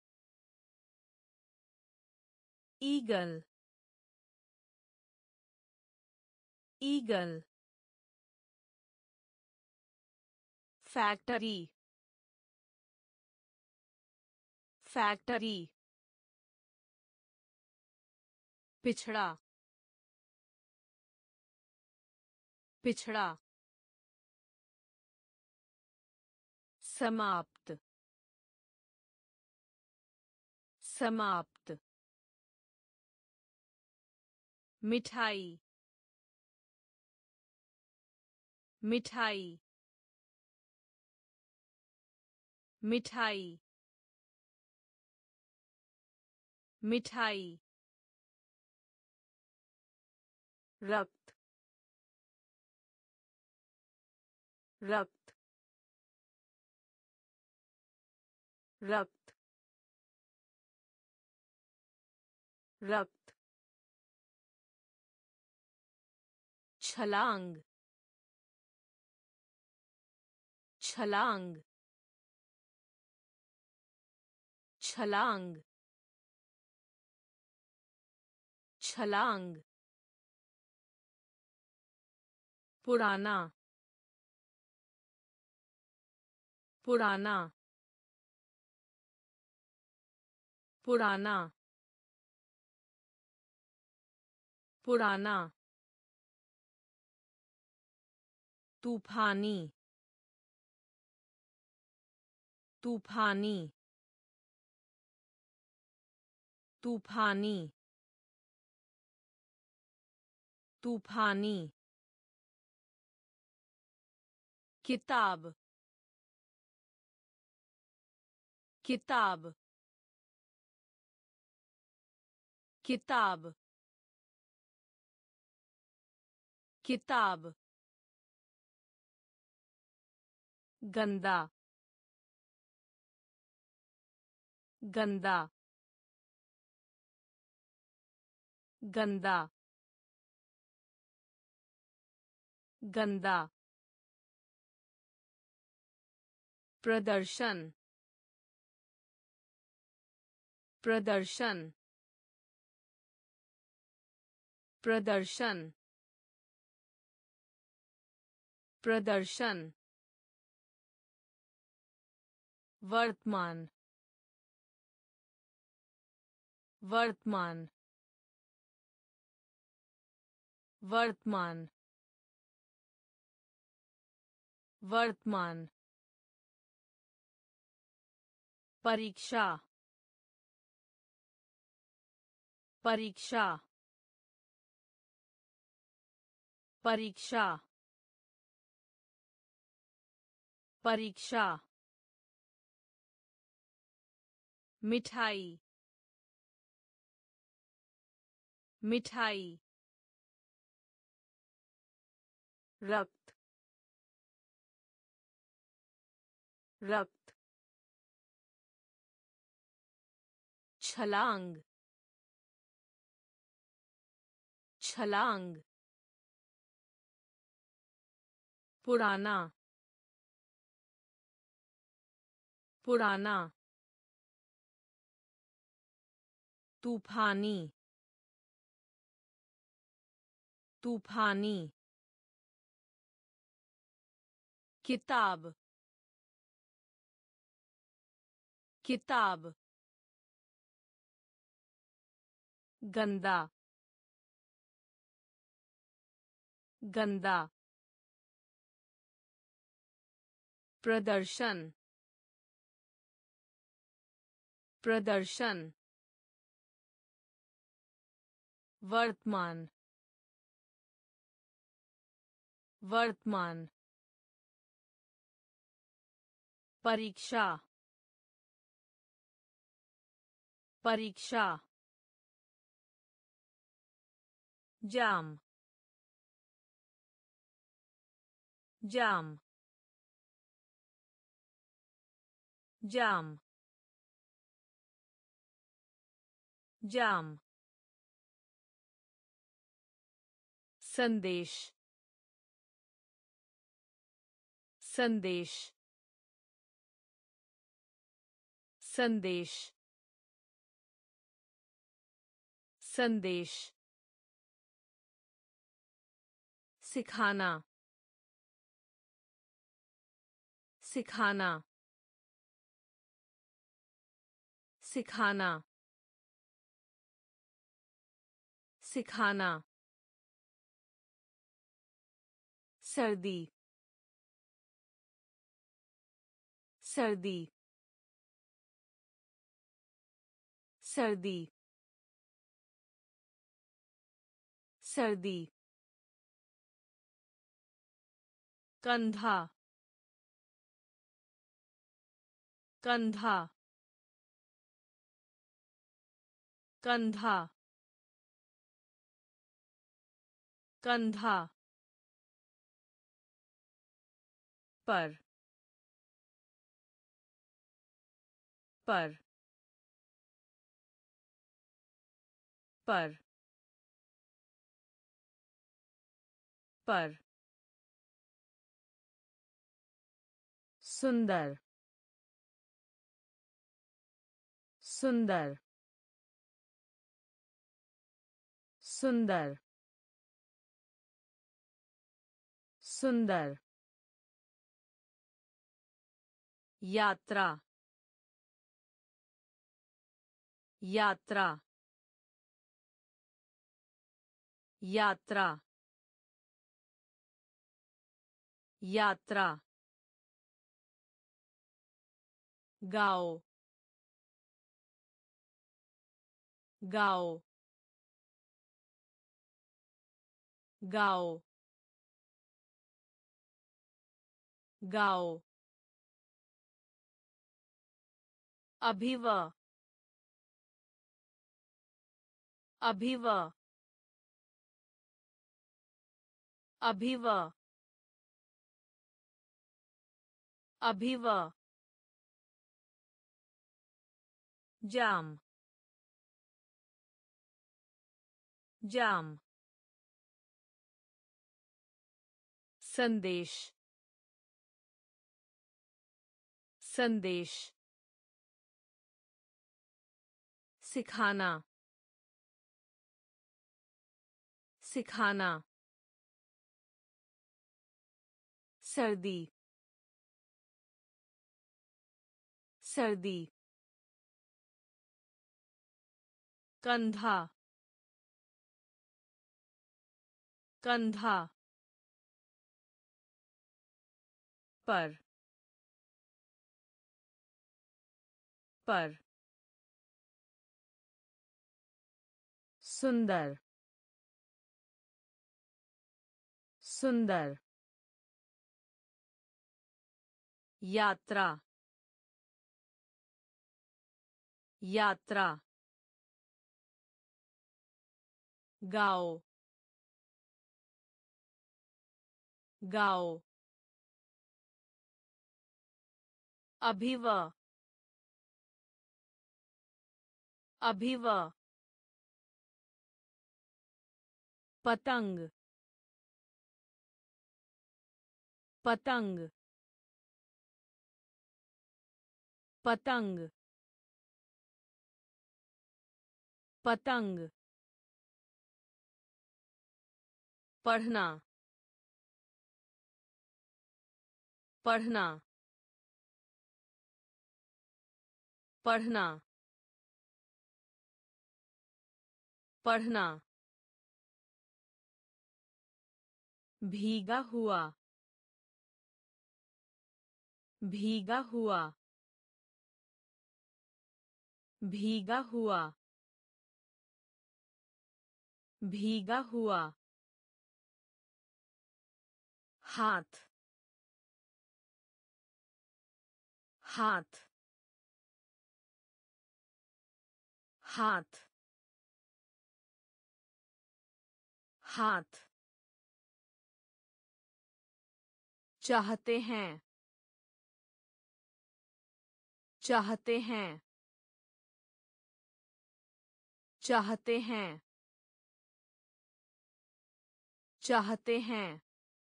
ईगल ईगल फैक्ट्री फैक्ट्री पिछड़ा पिछड़ा समाप्त समाप्त मिठाई मिठाई मिठाई मिठाई रक्त रक्त रक्त रक्त छलांग छलांग छलांग छलांग पुराना पुराना पुराना पुराना तूफानी तूफानी तूफानी तूफानी किताब किताब किताब किताब गंदा गंदा गंदा गंदा प्रदर्शन प्रदर्शन प्रदर्शन प्रदर्शन वर्तमान वर्तमान वर्तमान वर्तमान परीक्षा परीक्षा परीक्षा परीक्षा मिठाई मिठाई रक्त रक्त छलांग छलांग पुराना पुराना तूफानी तूफानी किताब किताब गंदा गंदा प्रदर्शन प्रदर्शन वर्तमान वर्तमान परीक्षा परीक्षा जाम जाम जाम जाम संदेश संदेश संदेश संदेश सिखाना सिखाना सिखाना सिखाना सर्दी सर्दी सर्दी सर्दी कंधा कंधा कंधा कंधा पर पर पर पर सुंदर सुंदर सुंदर सुंदर यात्रा यात्रा यात्रा यात्रा गाओ गाओ गाओ गाओ अभिवा अभिवा अभिवा अभिवा जाम जाम संदेश संदेश सिखाना सिखाना सर्दी सर्दी कंधा कंधा पर पर सुंदर सुंदर यात्रा यात्रा गाओ गाओ अभिवा अभिवा पतंग पतंग पतंग पतंग पढ़ना पढ़ना पढ़ना पढ़ना भीगा हुआ भीगा हुआ भीगा हुआ भीगा हुआ हाथ हाथ हाथ हाथ चाहते हैं चाहते हैं चाहते हैं चाहते हैं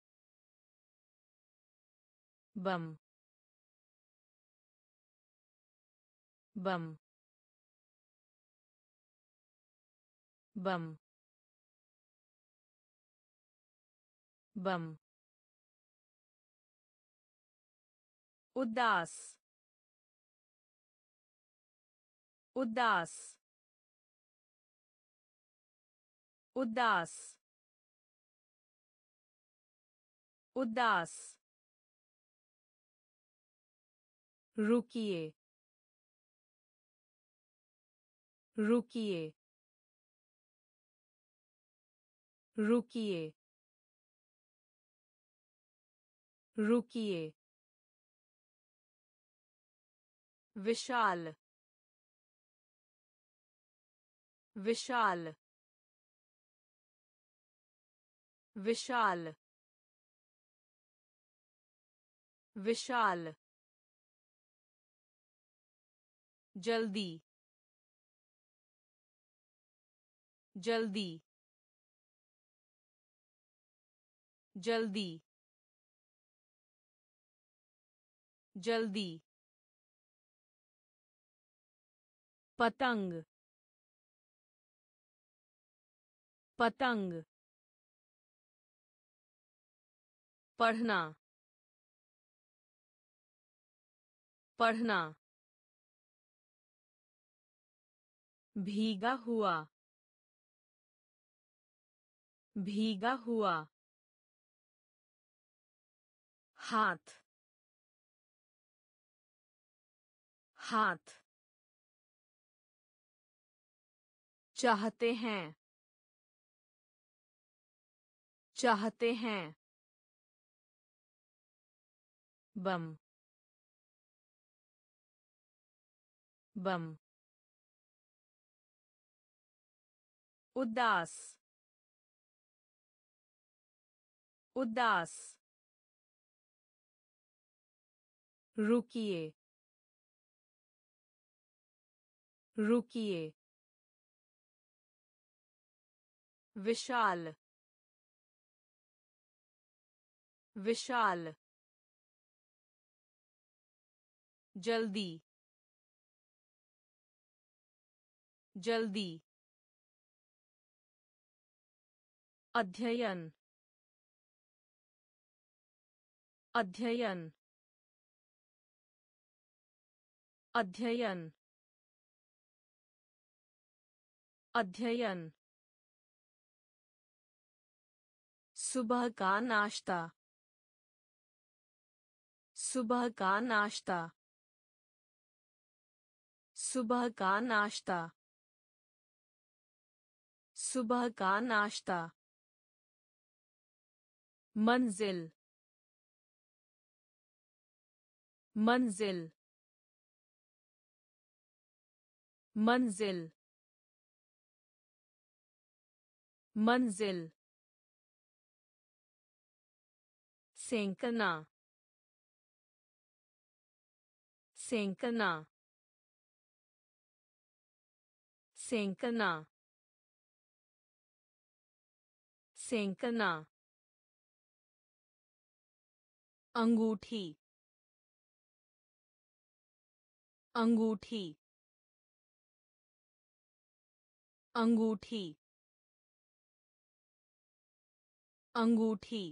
बम बम बम बम उदास उदास उदास उदास रुकिए रुकिए रुकिए रुकिए विशाल विशाल विशाल विशाल जल्दी जल्दी जल्दी जल्दी पतंग पतंग पढ़ना पढ़ना भीगा हुआ भीगा हुआ हाथ हाथ चाहते हैं चाहते हैं बम बम उदास उदास रुकिए रुकिए विशाल विशाल जल्दी जल्दी अध्ययन अध्ययन अध्ययन अध्ययन सुबह का नाश्ता सुबह का नाश्ता सुबह का नाश्ता सुबह का नाश्ता मंजिल मंजिल मंजिल मंजिल सेंकना सेंकना सेंकना सेंकना अंगूठी अंगूठी अंगूठी अंगूठी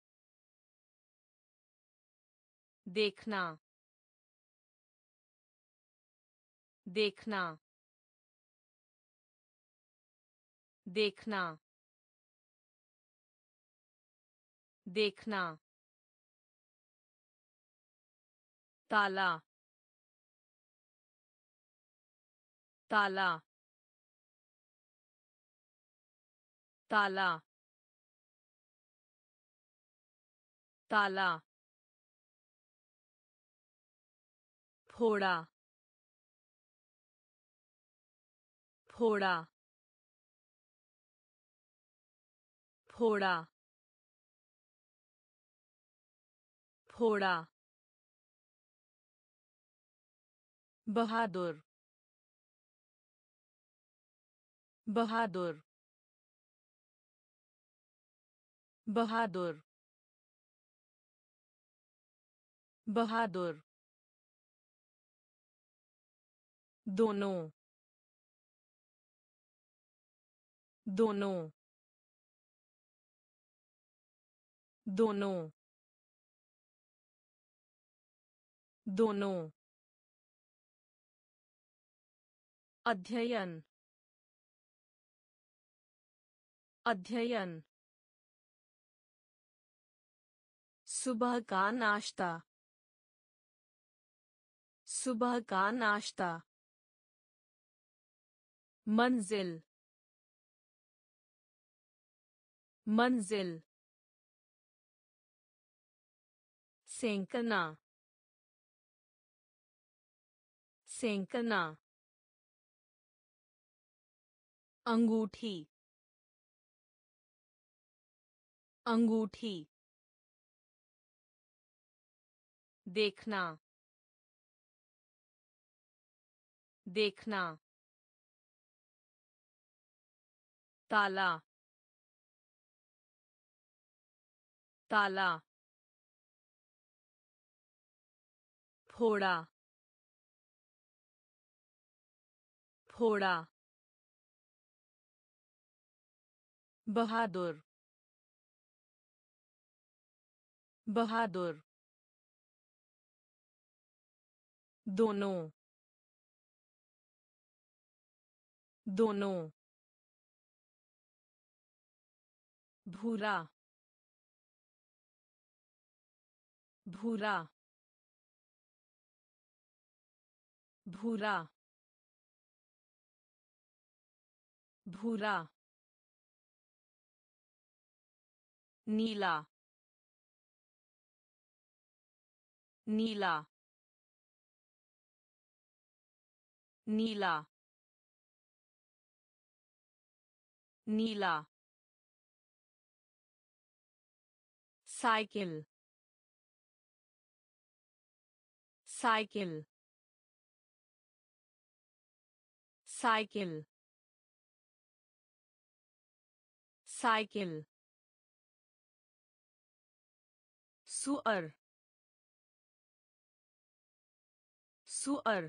देखना देखना देखना देखना ताला ताला ताला ताला फोड़ा फोड़ा फोड़ा फोड़ा बहादुर बहादुर बहादुर बहादुर दोनों दोनों दोनों दोनों अध्ययन अध्ययन सुबह का नाश्ता सुबह का नाश्ता मंजिल मंजिल सेंकना सेंकना अंगूठी अंगूठी देखना देखना ताला ताला फोड़ा फोड़ा बहादुर बहादुर दोनों दोनों भूरा भूरा भूरा भूरा नीला नीला नीला नीला साइकिल साइकिल साइकिल साइकिल सुअर सुअर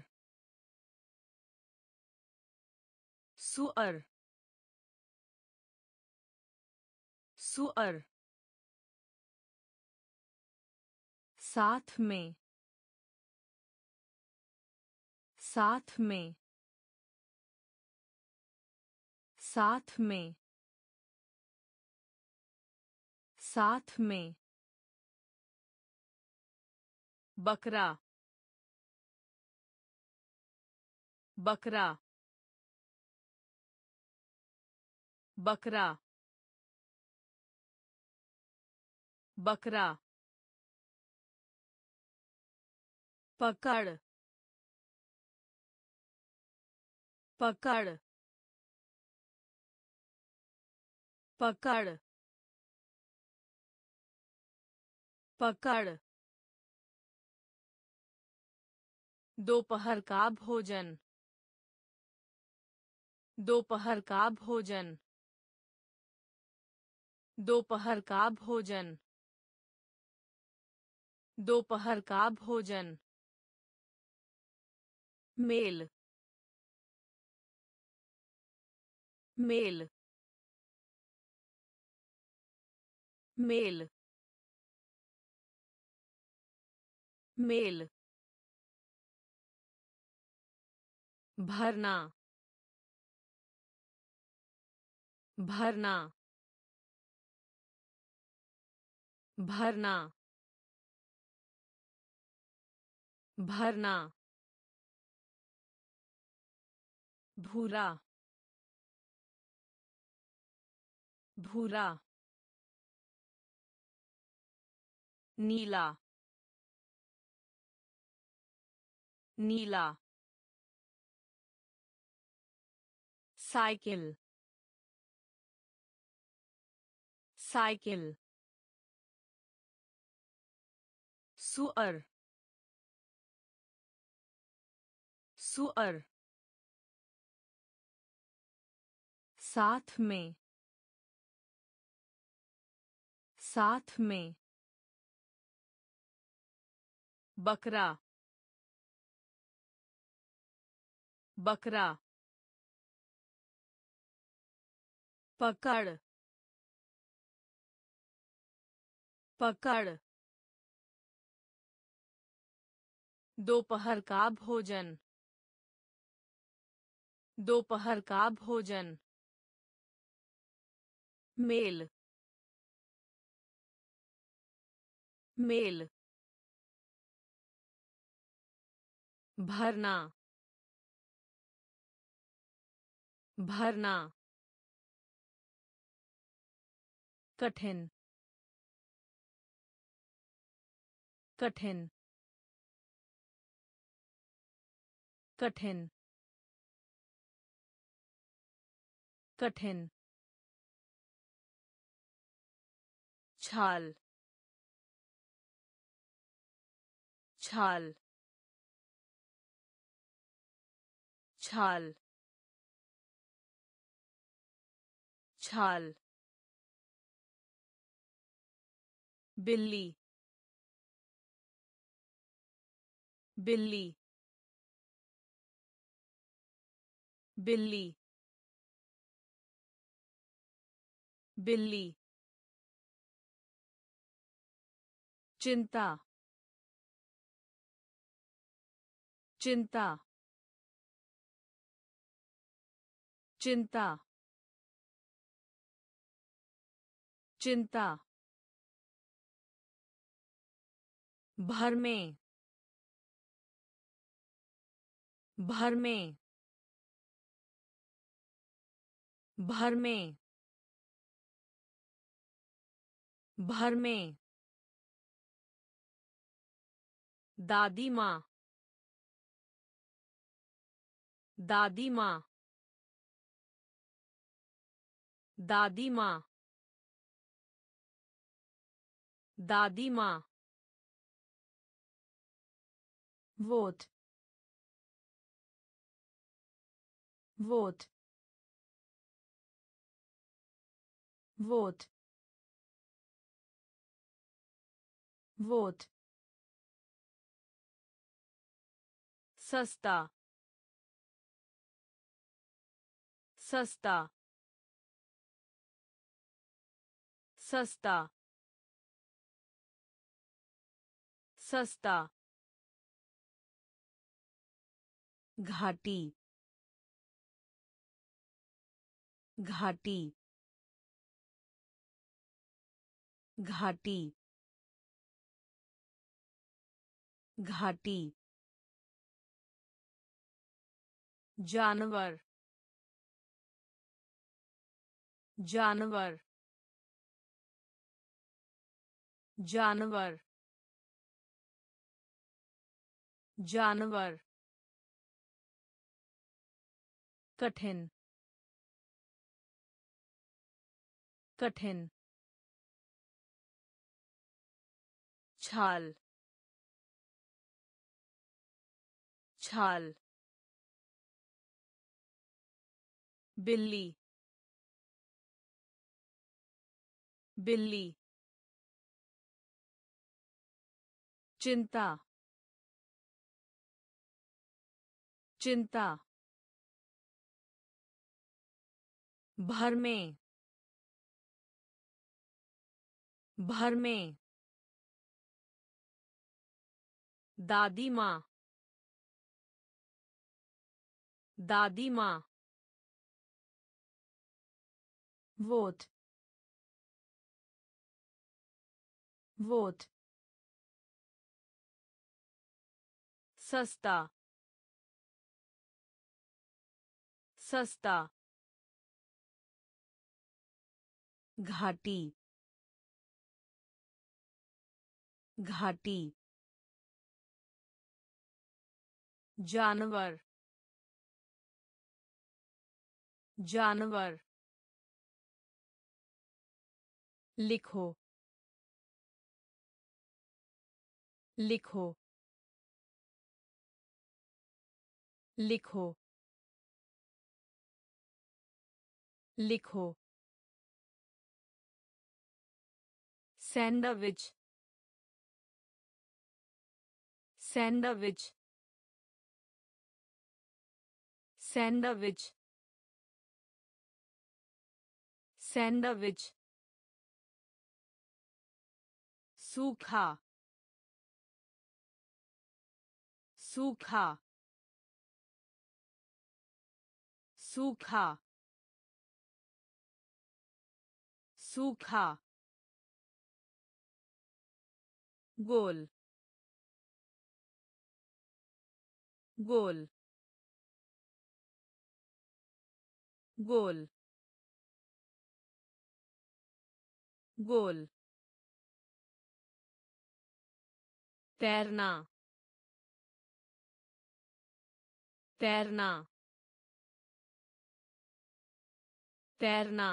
सुअर सुअर साथ में साथ में साथ में साथ में बकरा बकरा बकरा बकरा पकड़ पकड़ पकड़ पकड़ दोपहर का भोजन दोपहर का भोजन दोपहर का भोजन दोपहर का भोजन मेल मेल मेल मेल भरना भरना भरना भरना भूरा भूरा नीला नीला साइकिल साइकिल सुअर सुअर साथ में साथ में बकरा बकरा पकड़ पकड़ दोपहर का भोजन दोपहर का भोजन मेल मेल भरना भरना कठिन कठिन कठिन कठिन छाल छाल छाल छाल बिल्ली बिल्ली बिल्ली बिल्ली चिंता चिंता चिंता चिंता भर में भर में भर में भर में दादी माँ दादी माँ दादी माँ दादी माँ वोट वोट वोट वोट सस्ता सस्ता सस्ता सस्ता घाटी घाटी घाटी घाटी जानवर जानवर जानवर जानवर कठिन कठिन छाल छाल बिल्ली बिल्ली चिंता चिंता भर में भर में दादी माँ दादी माँ वोट वोट सस्ता सस्ता घाटी घाटी जानवर जानवर लिखो लिखो लिखो लिखो सैंडविच सैंडविच सैंडविच सैंडविच सूखा सूखा सूखा सूखा गोल गोल गोल गोल तैरना तैरना तैरना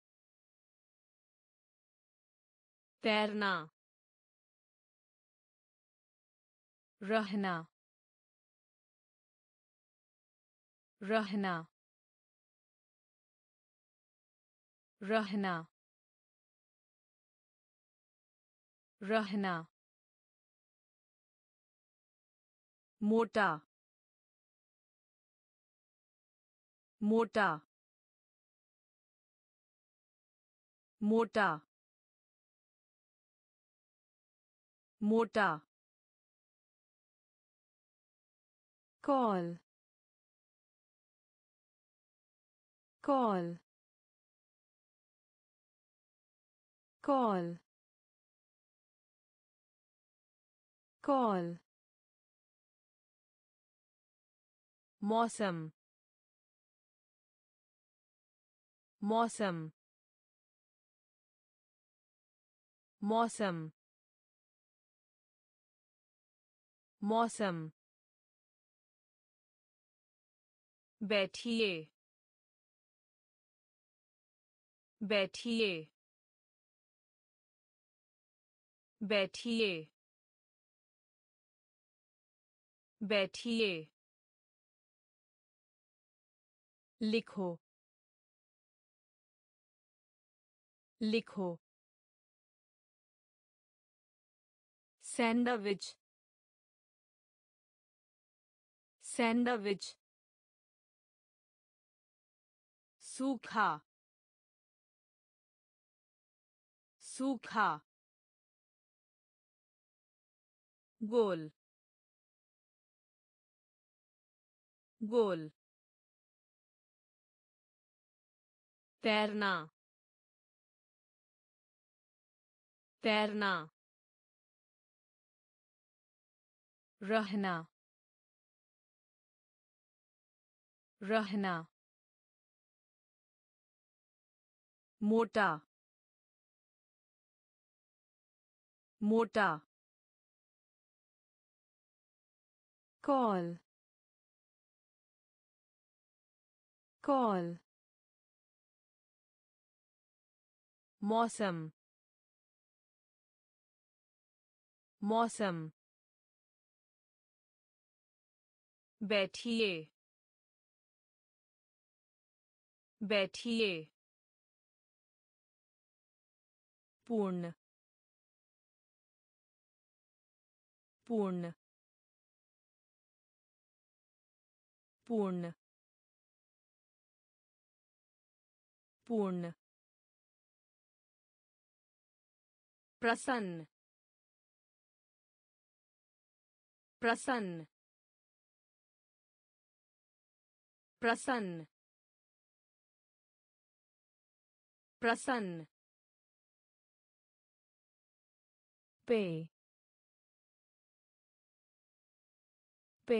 तैरना रहना रहना रहना रहना मोटा मोटा मोटा मोटा कॉल कॉल कॉल कॉल मौसम मौसम मौसम मौसम बैठिए बैठिए बैठिए बैठिए लिखो लिखो सैंडविच सैंडविच सूखा सूखा गोल गोल तैरना तैरना रहना रहना मोटा मोटा कॉल कॉल मौसम मौसम बैठिए बैठिए पूर्ण पूर्ण पूर्ण पूर्ण प्रसन्न प्रसन्न प्रसन्न प्रसन्न पे पे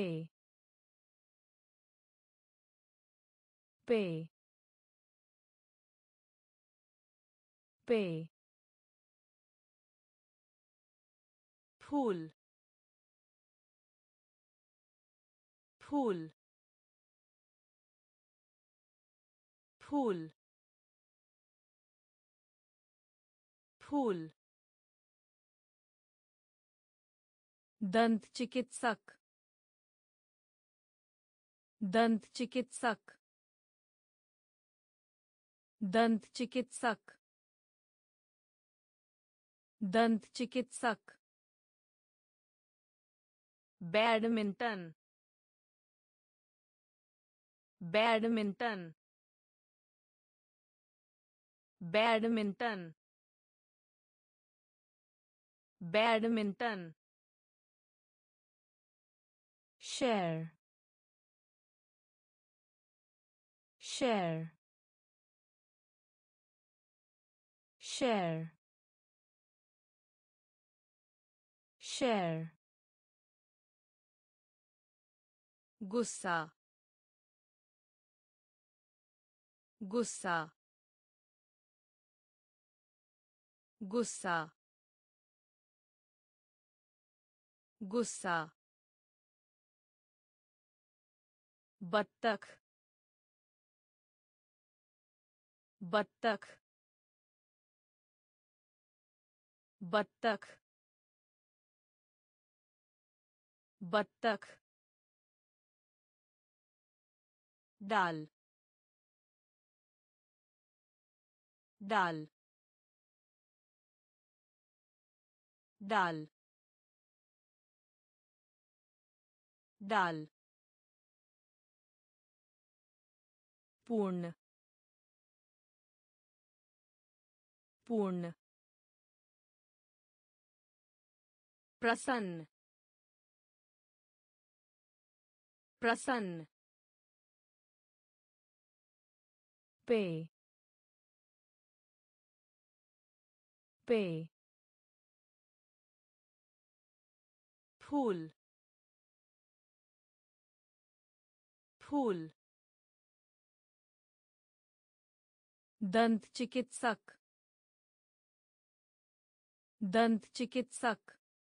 पे पे फूल फूल फूल फूल दंत चिकित्सक दंत चिकित्सक दंत चिकित्सक दंत चिकित्सक badminton badminton badminton badminton share share share share गुस्सा गुस्सा गुस्सा गुस्सा बत्तख बत्तख बत्तख बत्तख डाल डाल डाल डाल पूर्ण पूर्ण प्रसन्न प्रसन्न पे पे फूल फूल दंत चिकित्सक दंत चिकित्सक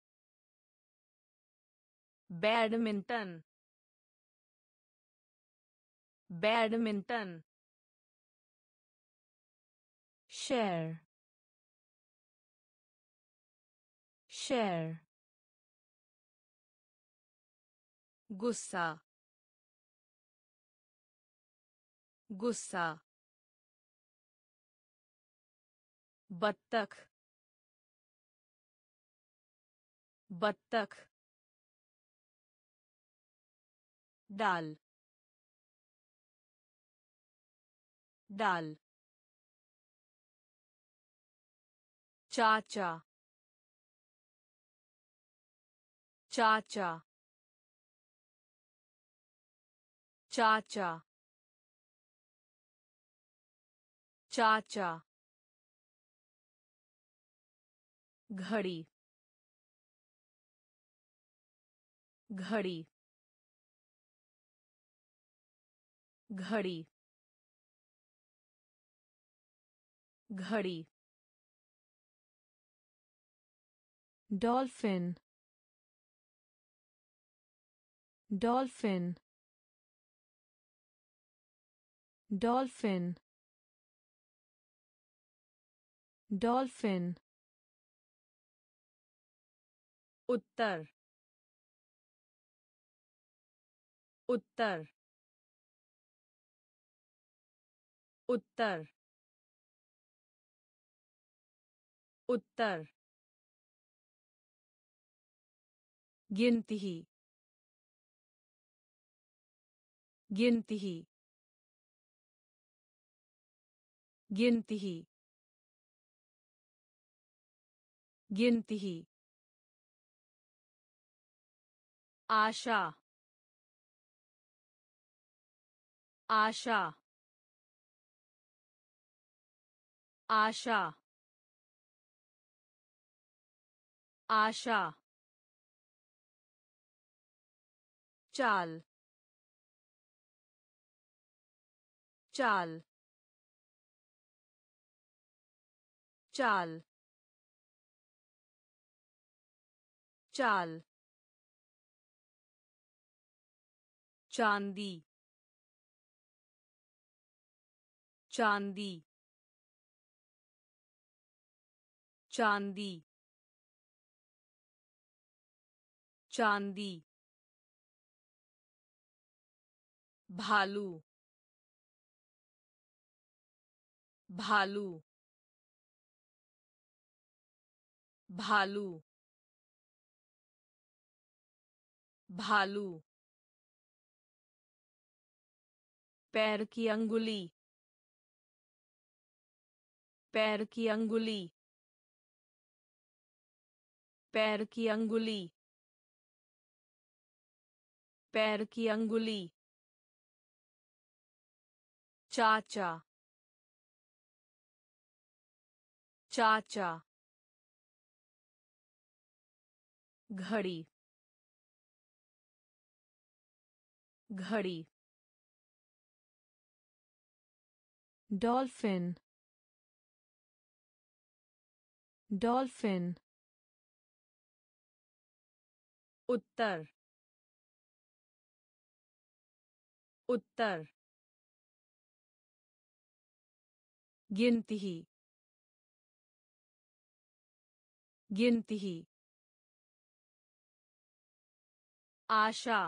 बैडमिंटन बैडमिंटन share share गुस्सा गुस्सा बत्तख बत्तख डाल डाल चाचा चाचा चाचा चाचा घड़ी घड़ी घड़ी घड़ी डॉल्फिन डॉल्फिन डॉल्फिन डॉल्फिन उत्तर उत्तर उत्तर उत्तर गिनती गिनती गिनती गिनती आशा आशा आशा आशा चाल चाल चाल चाल चांदी चांदी चांदी चांदी भालू भालू भालू भालू पैर की अंगुली पैर की अंगुली पैर की अंगुली पैर की अंगुली चाचा चाचा घड़ी घड़ी डॉल्फिन डॉल्फिन उत्तर उत्तर गिनती गिनती आशा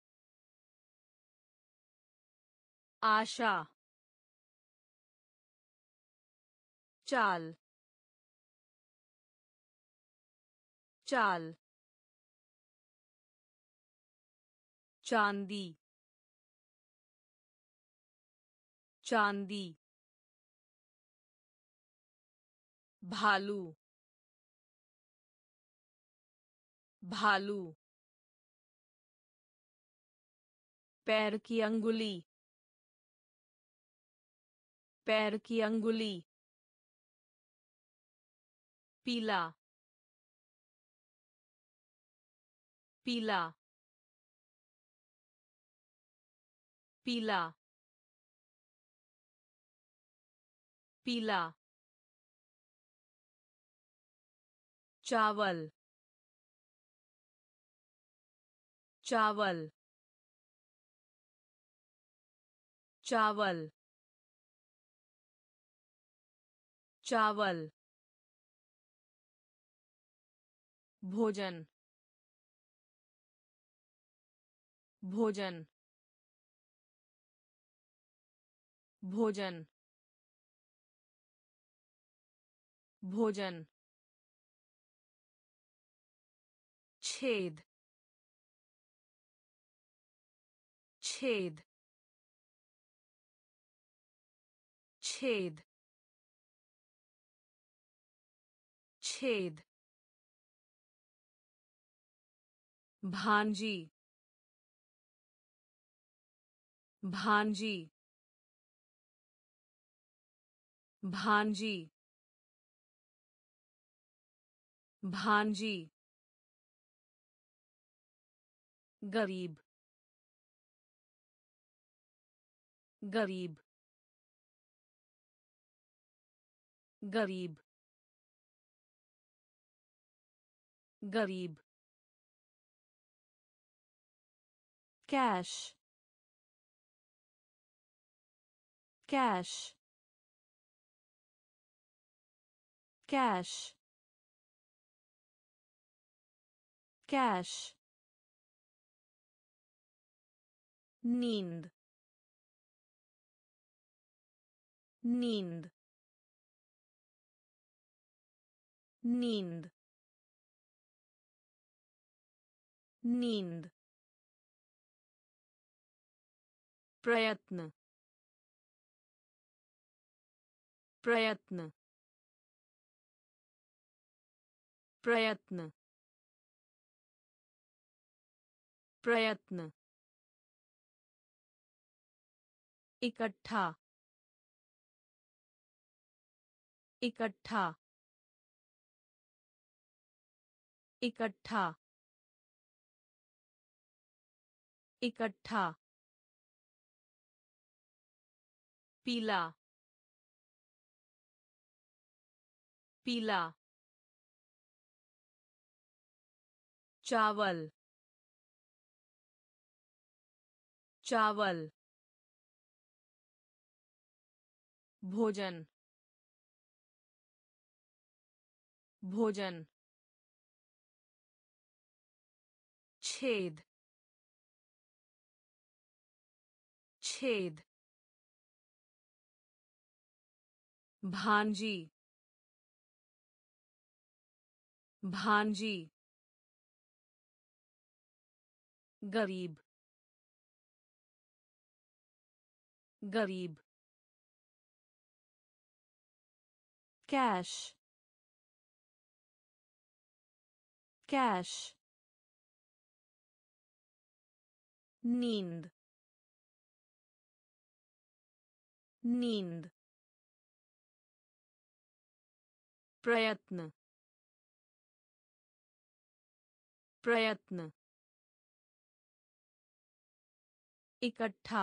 आशा चाल चाल चांदी चांदी भालू भालू पैर की अंगुली पैर की अंगुली पीला पीला पीला पीला चावल चावल चावल चावल भोजन भोजन भोजन भोजन छेद छेद छेद छेद भांजी भांजी भांजी भांजी गरीब गरीब गरीब गरीब कैश कैश कैश कैश नींद नींद नींद नींद प्रयत्न प्रयत्न प्रयत्न प्रयत्न इकट्ठा इकट्ठा इकट्ठा इकट्ठा पीला पीला चावल चावल भोजन भोजन छेद छेद भांजी भांजी गरीब गरीब कैश कैश नींद नींद प्रयत्न प्रयत्न इकट्ठा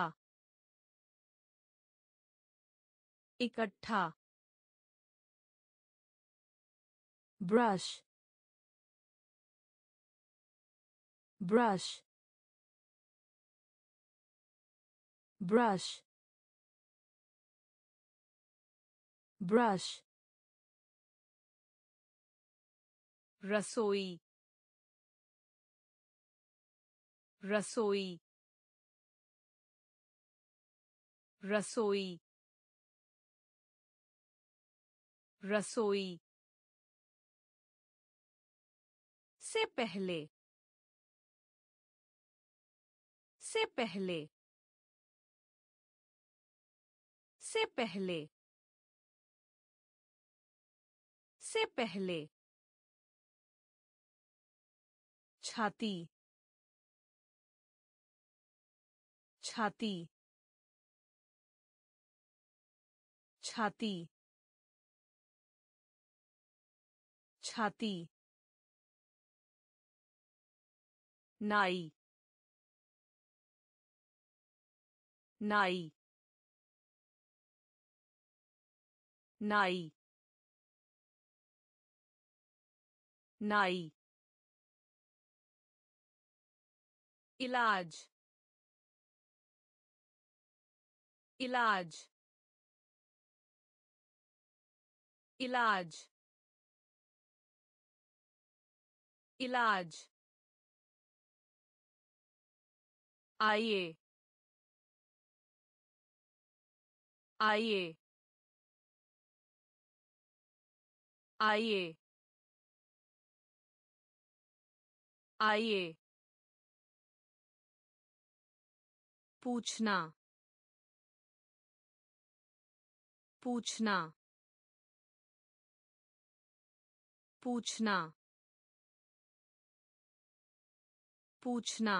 इकट्ठा ब्रश ब्रश ब्रश ब्रश रसोई रसोई रसोई रसोई से पहले से पहले से पहले से पहले छाती छाती छाती छाती नाई नाई नाई नाई इलाज इलाज इलाज इलाज आइए आइए आइए आइए पूछना पूछना पूछना पूछना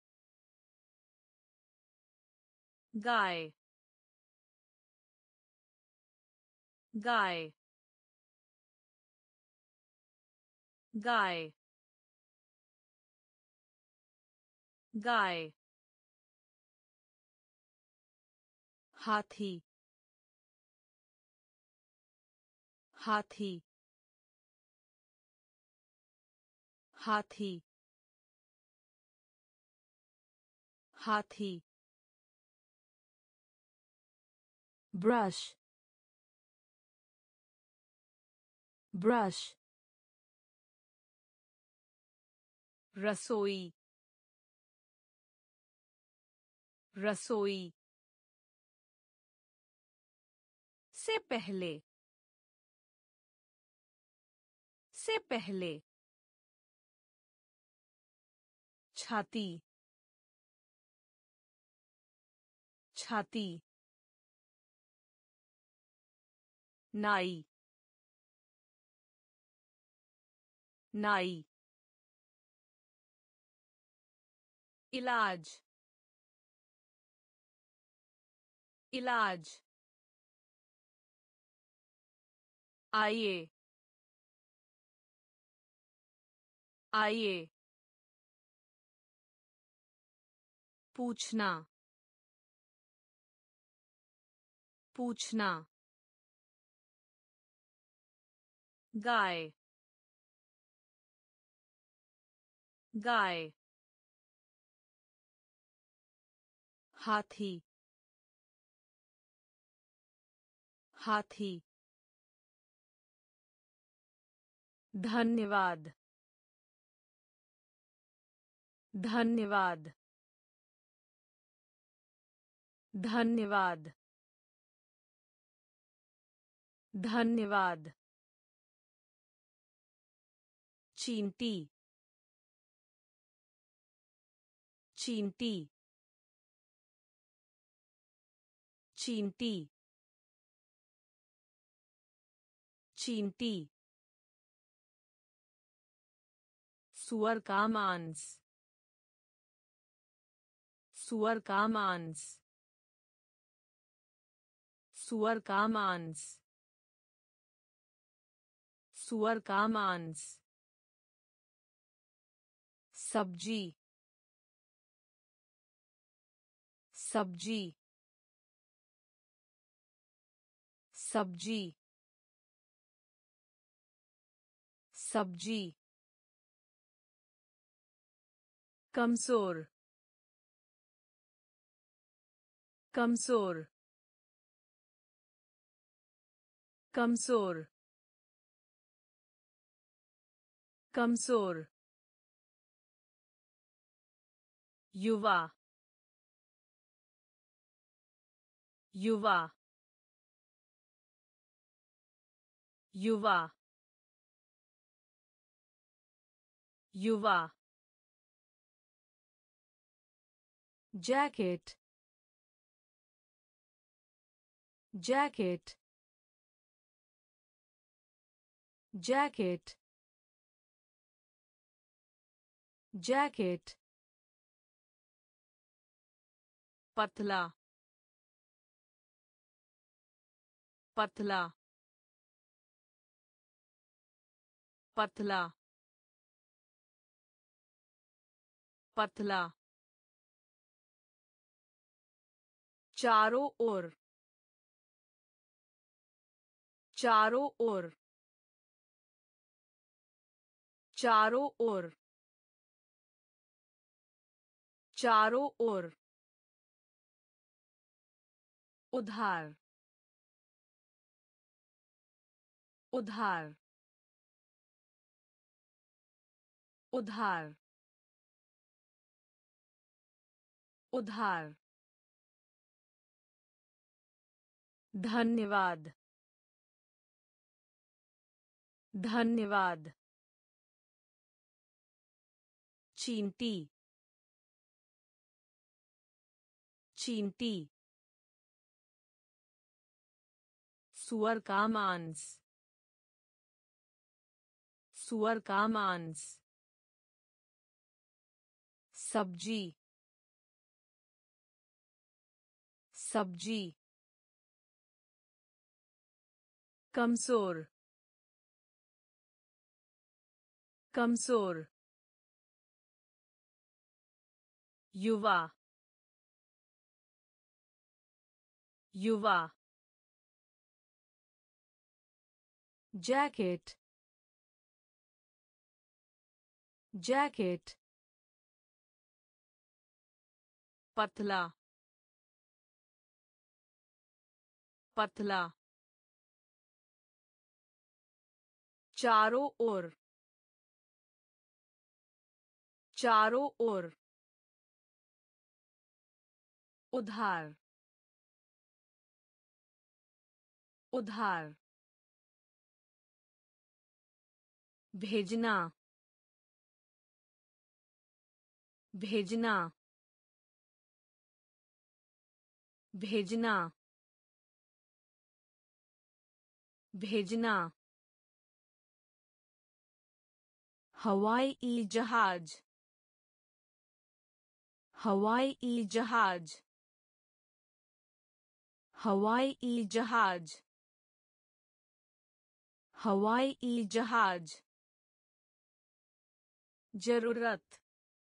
गाय गाय गाय गाय हाथी हाथी हाथी हाथी ब्रश ब्रश रसोई रसोई से पहले से पहले छाती छाती नाई नाई इलाज इलाज आइए आइए पूछना पूछना गाय गाय हाथी हाथी धन्यवाद धन्यवाद धन्यवाद धन्यवाद चींटी चींटी चींटी चींटी सुअर का मांस सुअर का मांस सुअर का मांस सुअर का मांस सब्जी सब्जी सब्जी सब्जी कमजोर कमजोर कमजोर कमजोर युवा युवा युवा युवा जैकेट जैकेट जैकेट जैकेट पतला पतला पतला पतला चारों ओर चारों ओर चारों ओर चारों ओर उधार उधार उधार उधार धन्यवाद धन्यवाद चींटी चींटी सुअर का मांस सुअर का मांस सब्जी सब्जी कमजोर कमजोर युवा युवा जैकेट जैकेट पतला पतला चारों ओर चारों ओर उधार उधार भेजना भेजना भेजना भेजना हवाई जहाज हवाई जहाज हवाई जहाज हवाई जहाज जरूरत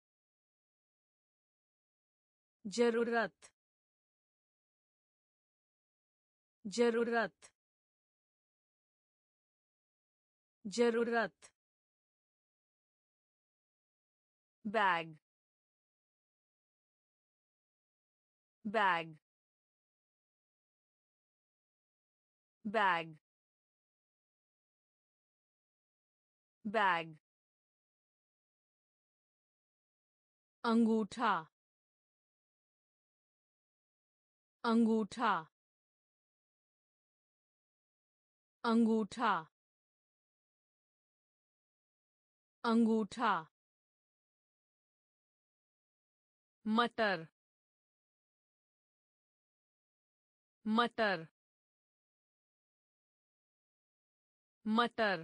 जरूरत जरूरत जरूरत बैग बैग बैग बैग अंगूठा अंगूठा अंगूठा अंगूठा मटर मटर मटर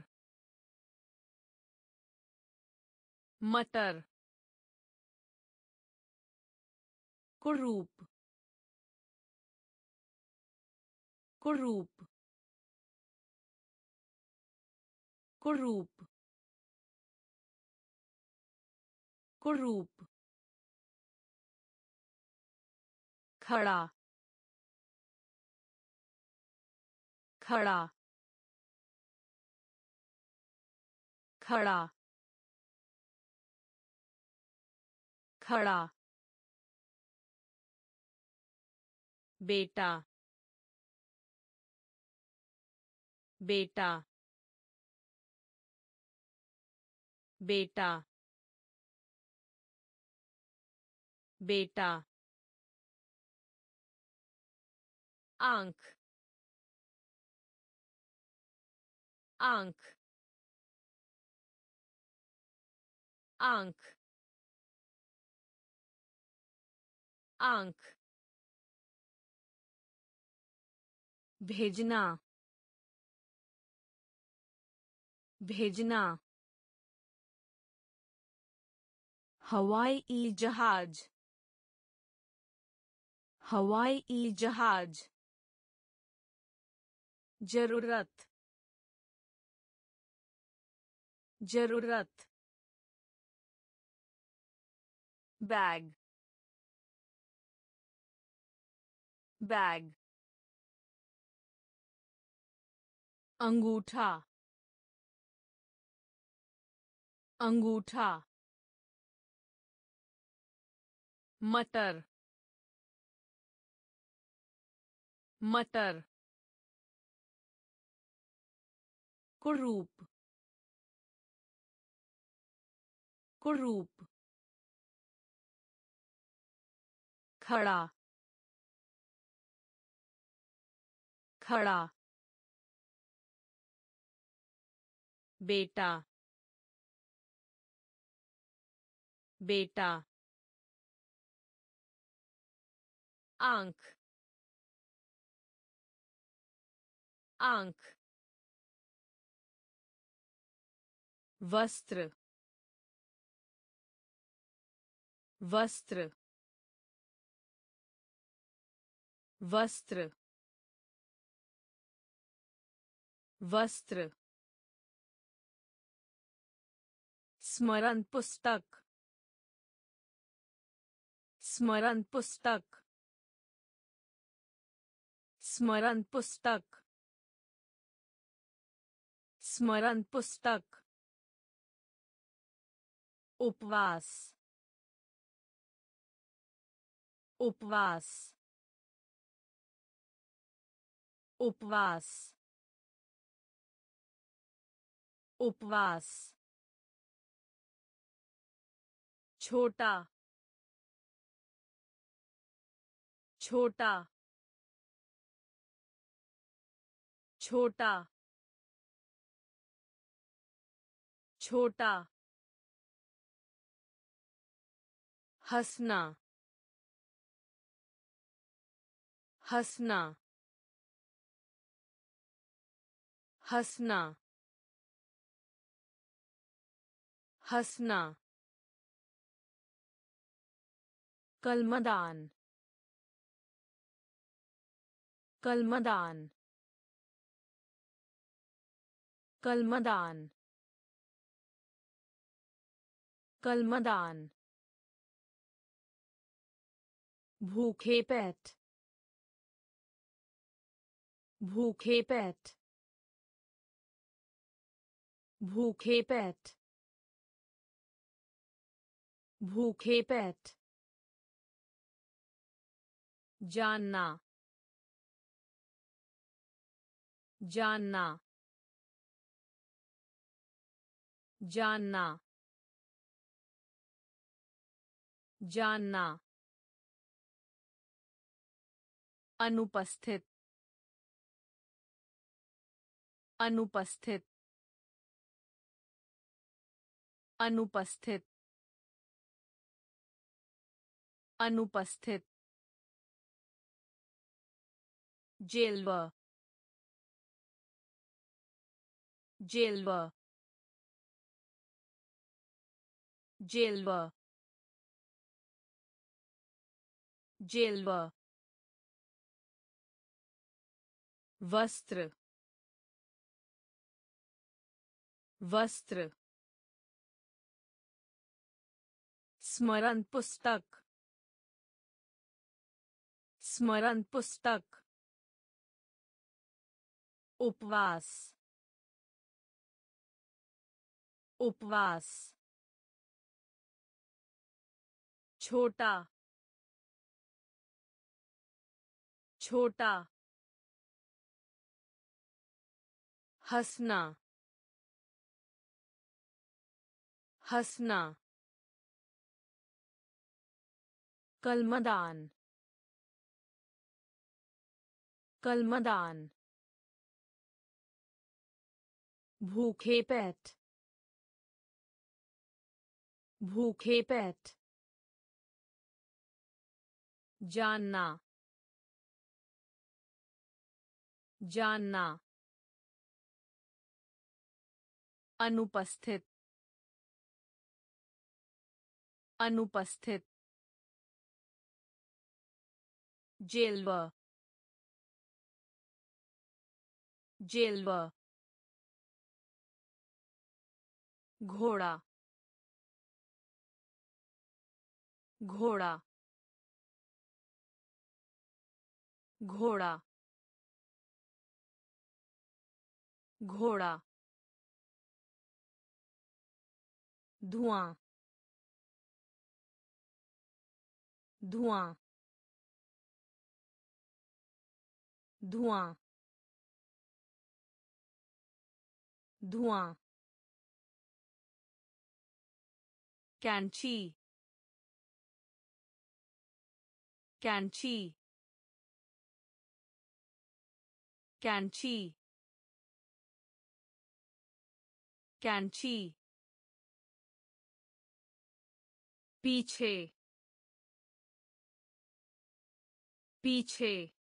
मटर कुरूप कुरूप कुरूप कुरूप खड़ा खड़ा खड़ा खड़ा बेटा बेटा बेटा बेटा आंख आंख आंख आंख भेजना भेजना हवाई जहाज हवाई जहाज जरूरत जरूरत बैग बैग अंगूठा अंगूठा मटर मटर कुरूप कुरूप खड़ा खड़ा बेटा बेटा आंख आंख वस्त्र वस्त्र वस्त्र वस्त्र स्मरण पुस्तक स्मरण पुस्तक स्मरण पुस्तक स्मरण पुस्तक उपवास उपवास उपवास उपवास छोटा छोटा छोटा छोटा हंसना हंसना हंसना हंसना कलमदान कलमदान कलमदान कलमदान भूखे पेट भूखे पेट भूखे पेट भूखे पेट जानना जानना जानना जानना अनुपस्थित अनुपस्थित अनुपस्थित अनुपस्थित जेलवा जेलवा जेलवा जेलवा वस्त्र वस्त्र स्मरण पुस्तक स्मरण पुस्तक उपवास उपवास छोटा छोटा हंसना हंसना कलमदान कलमदान भूखे पेट भूखे पेट जानना जानना अनुपस्थित अनुपस्थित जेलवा जेलवा घोड़ा घोड़ा घोड़ा घोड़ा धुआं धुआं धुआं धुआं कैंची कैंची कैंची कैंची पीछे पीछे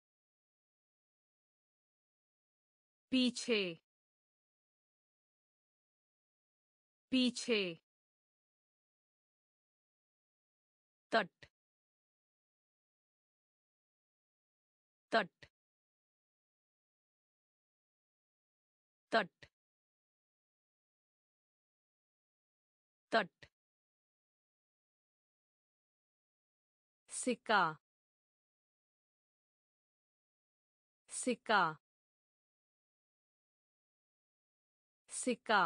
पीछे पीछे तट तट तट तट सिक्का सिक्का सिक्का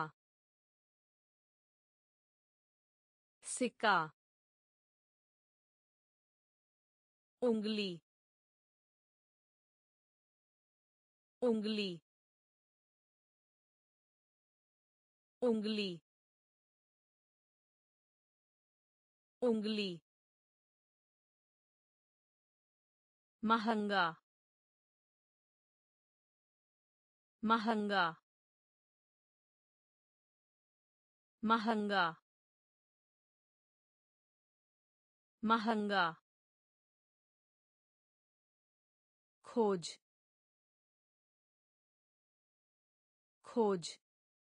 सिक्का उंगली उंगली उंगली उंगली महंगा महंगा महंगा महंगा खोज खोज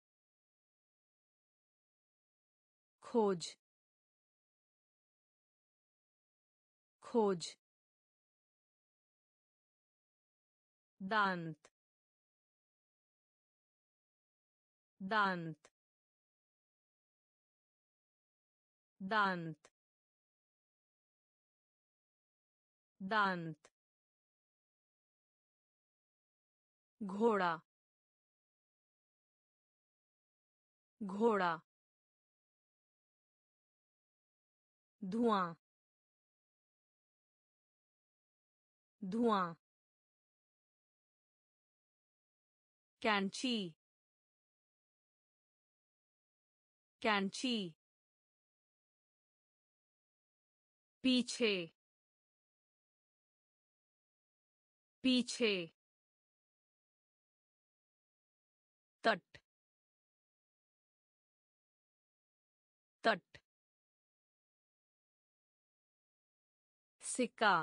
खोज खोज दांत दांत दांत दांत घोड़ा घोड़ा धुआं धुआं कैंची कैंची पीछे पीछे तट तट सिक्का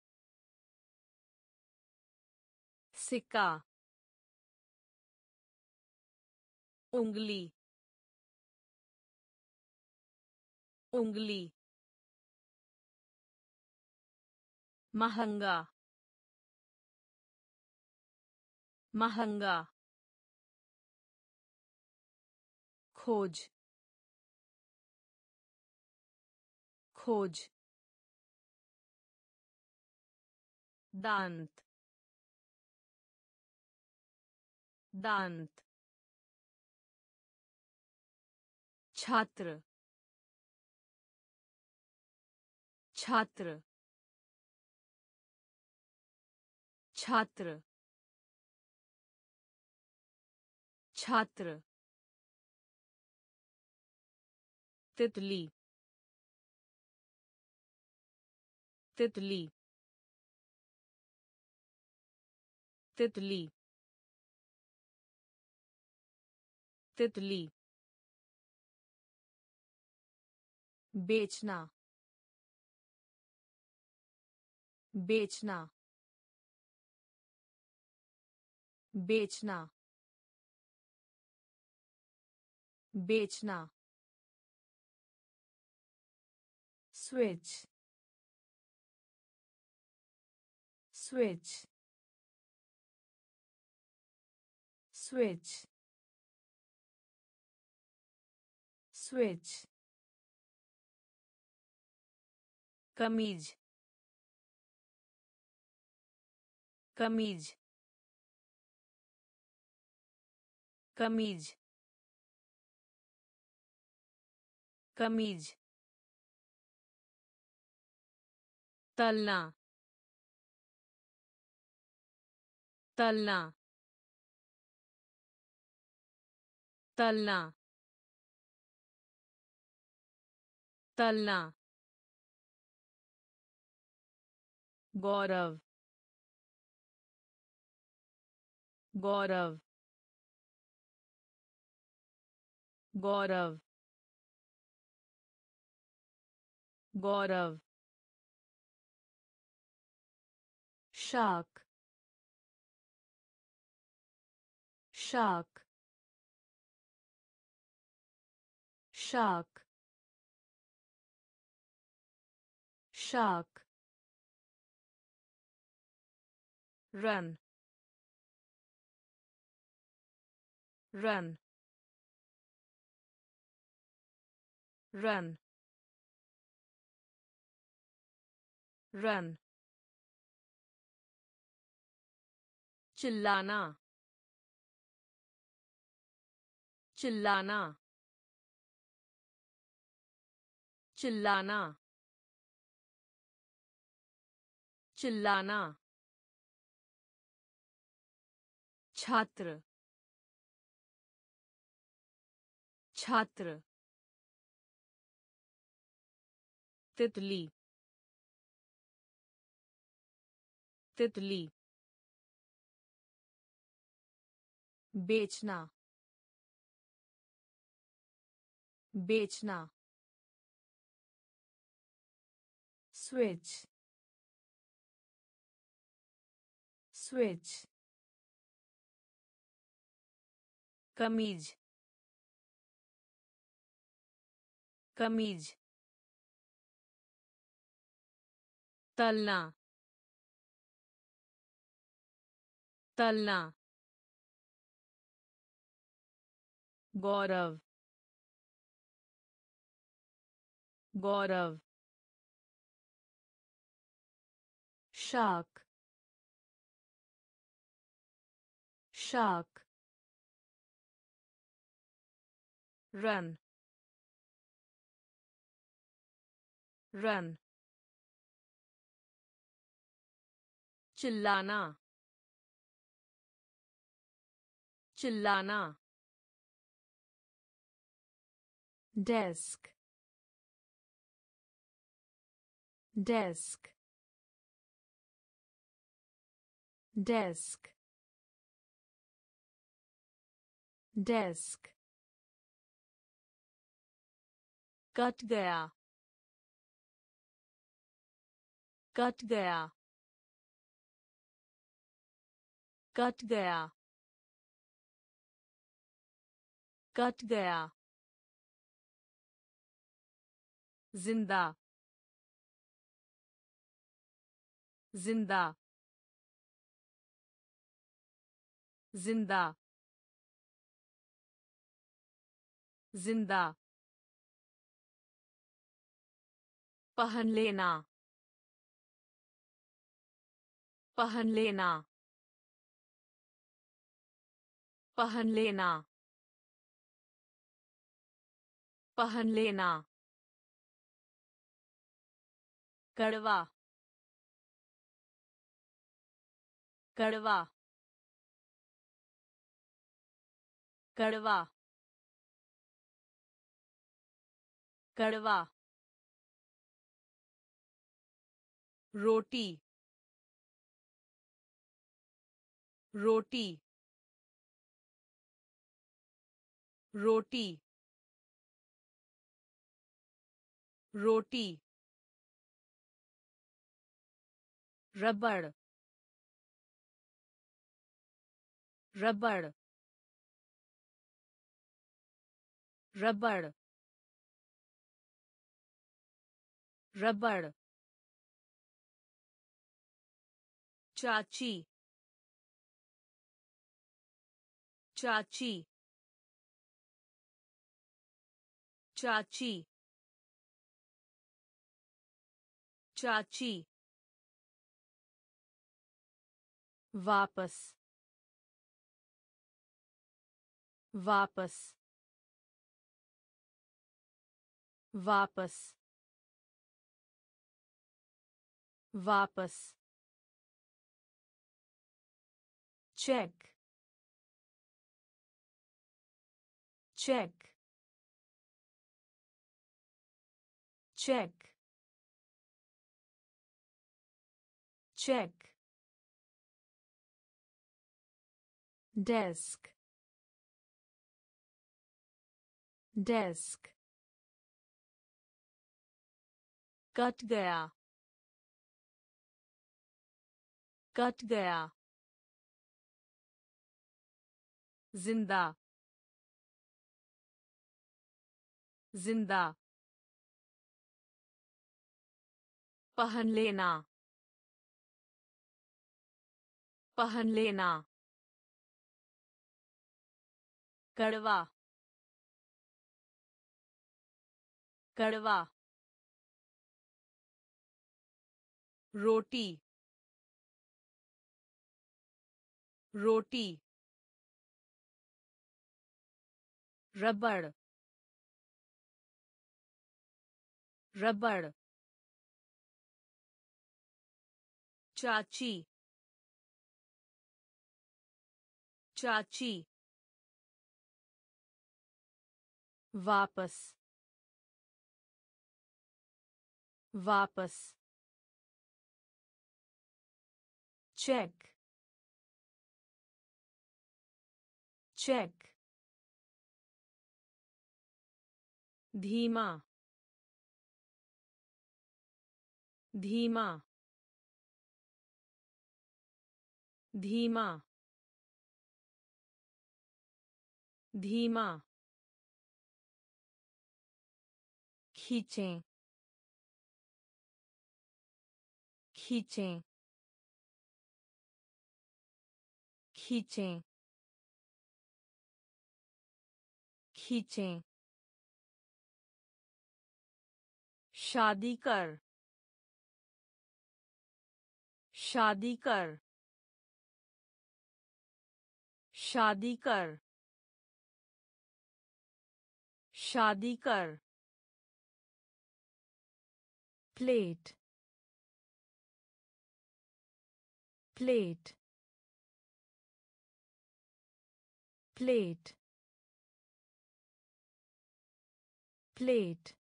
सिक्का उंगली उंगली महंगा महंगा खोज खोज दांत दांत छात्र छात्र छात्र छात्र तितली तितली तितली तितली बेचना बेचना बेचना बेचना स्विच स्विच स्विच स्विच कमीज कमीज कमीज कमीज तलना तलना तलना तलना गौरव गौरव गौरव गौरव शाक शाक शाक शाक रन रन रन रन चिल्लाना चिल्लाना चिल्लाना चिल्लाना छात्र छात्र तितली तितली बेचना बेचना स्विच स्विच कमीज कमीज तलना तलना गौरव गौरव शाक शाक रन रन चिल्लाना चिल्लाना desk desk desk desk cut गया कट गया कट गया कट गया जिंदा जिंदा जिंदा जिंदा पहन लेना पहन लेना पहन लेना पहन लेना कड़वा कड़वा कड़वा कड़वा रोटी रोटी रोटी रोटी रबड़ रबड़ रबड़ रबड़ चाची चाची चाची चाची वापस वापस वापस वापस check check check check desk desk cut गया कट गया जिंदा जिंदा पहन लेना पहन लेना कड़वा कड़वा रोटी रोटी रबड़ रबड़ चाची चाची वापस वापस चेक चेक धीमा धीमा धीमा धीमा खींचें खींचें खींचें खींचें शादी कर शादी कर शादी कर शादी कर प्लेट प्लेट प्लेट plate,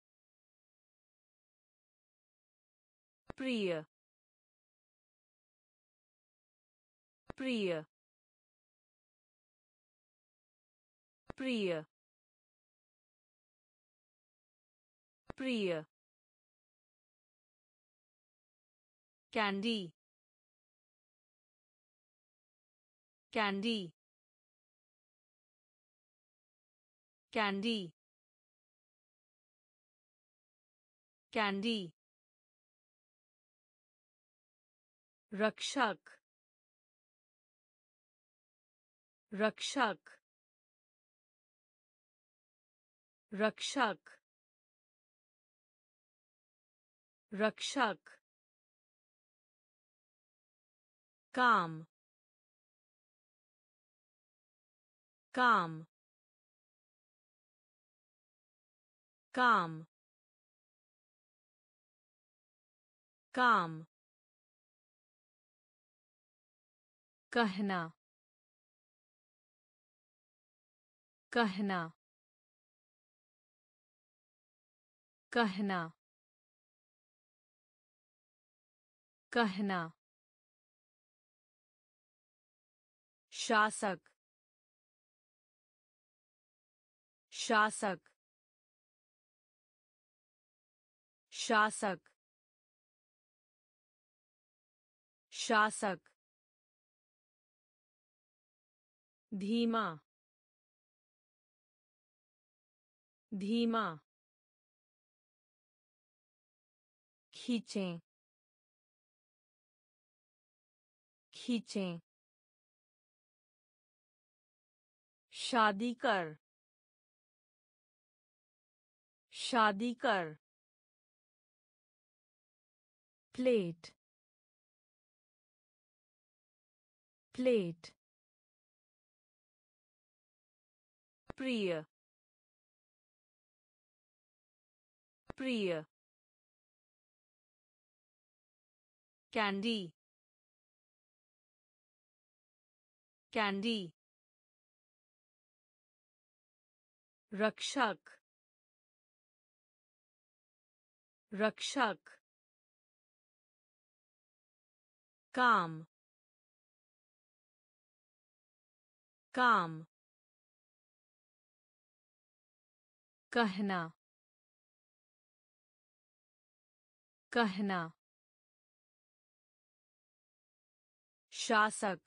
प्रिय, प्रिय, प्रिय, प्रिय, कैंडी, कैंडी, कैंडी, कैंडी, रक्षक, रक्षक, रक्षक, रक्षक, काम, काम, काम, काम, कहना, कहना, कहना, कहना, शासक, शासक, शासक, शासक, धीमा, धीमा, खींचें, खींचें, शादी कर, शादी कर, प्लेट, प्लेट, प्रिय, प्रिय, कैंडी, कैंडी, रक्षक, रक्षक, काम, काम, कहना, कहना, शासक,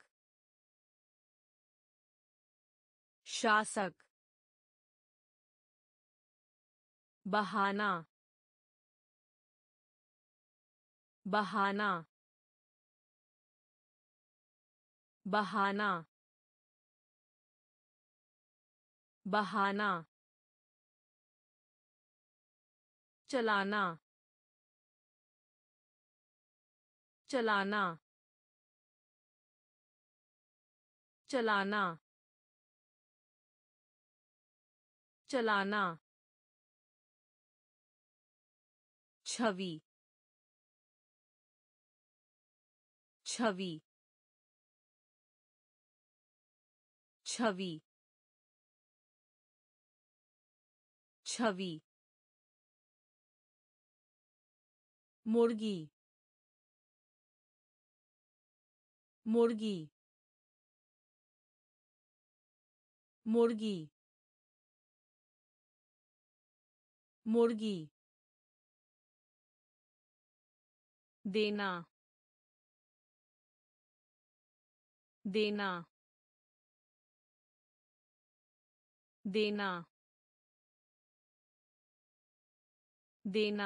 शासक, बहाना, बहाना, बहाना, बहाना, चलाना, चलाना, चलाना, चलाना, छवि, छवि, छवि, छवि, मुर्गी, मुर्गी, मुर्गी, मुर्गी, देना, देना, देना, देना,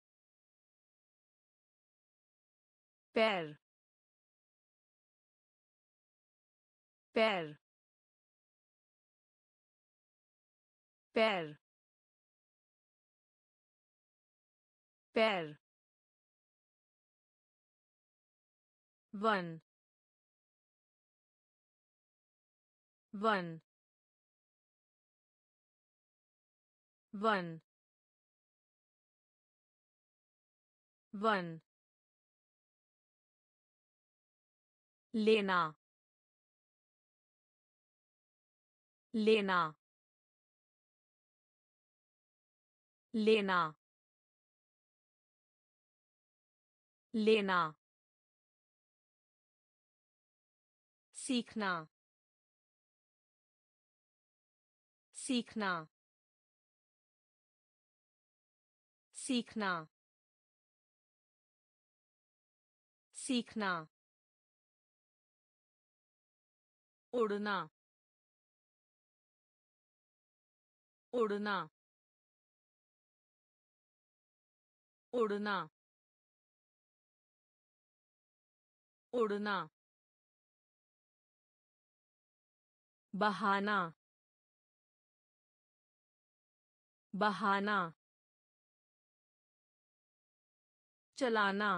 पैर, पैर, पैर, पैर, वन, वन, वन, वन, लेना, लेना, लेना लेना सीखना सीखना सीखना सीखना उड़ना उड़ना उड़ना उड़ना बहाना बहाना चलाना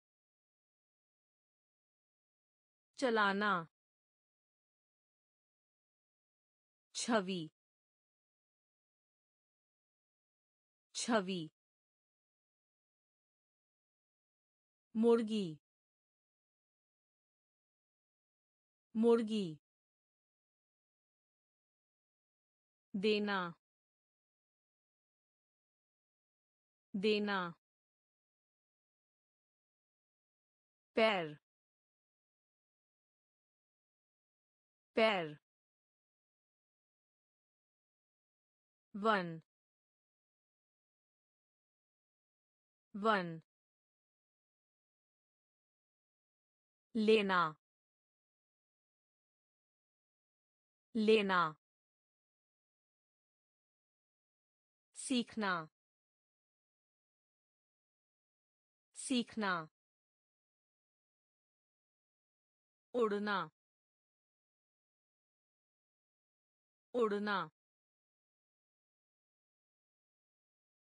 चलाना छवि छवि मुर्गी मुर्गी देना देना पैर पैर वन वन लेना लेना सीखना सीखना उड़ना उड़ना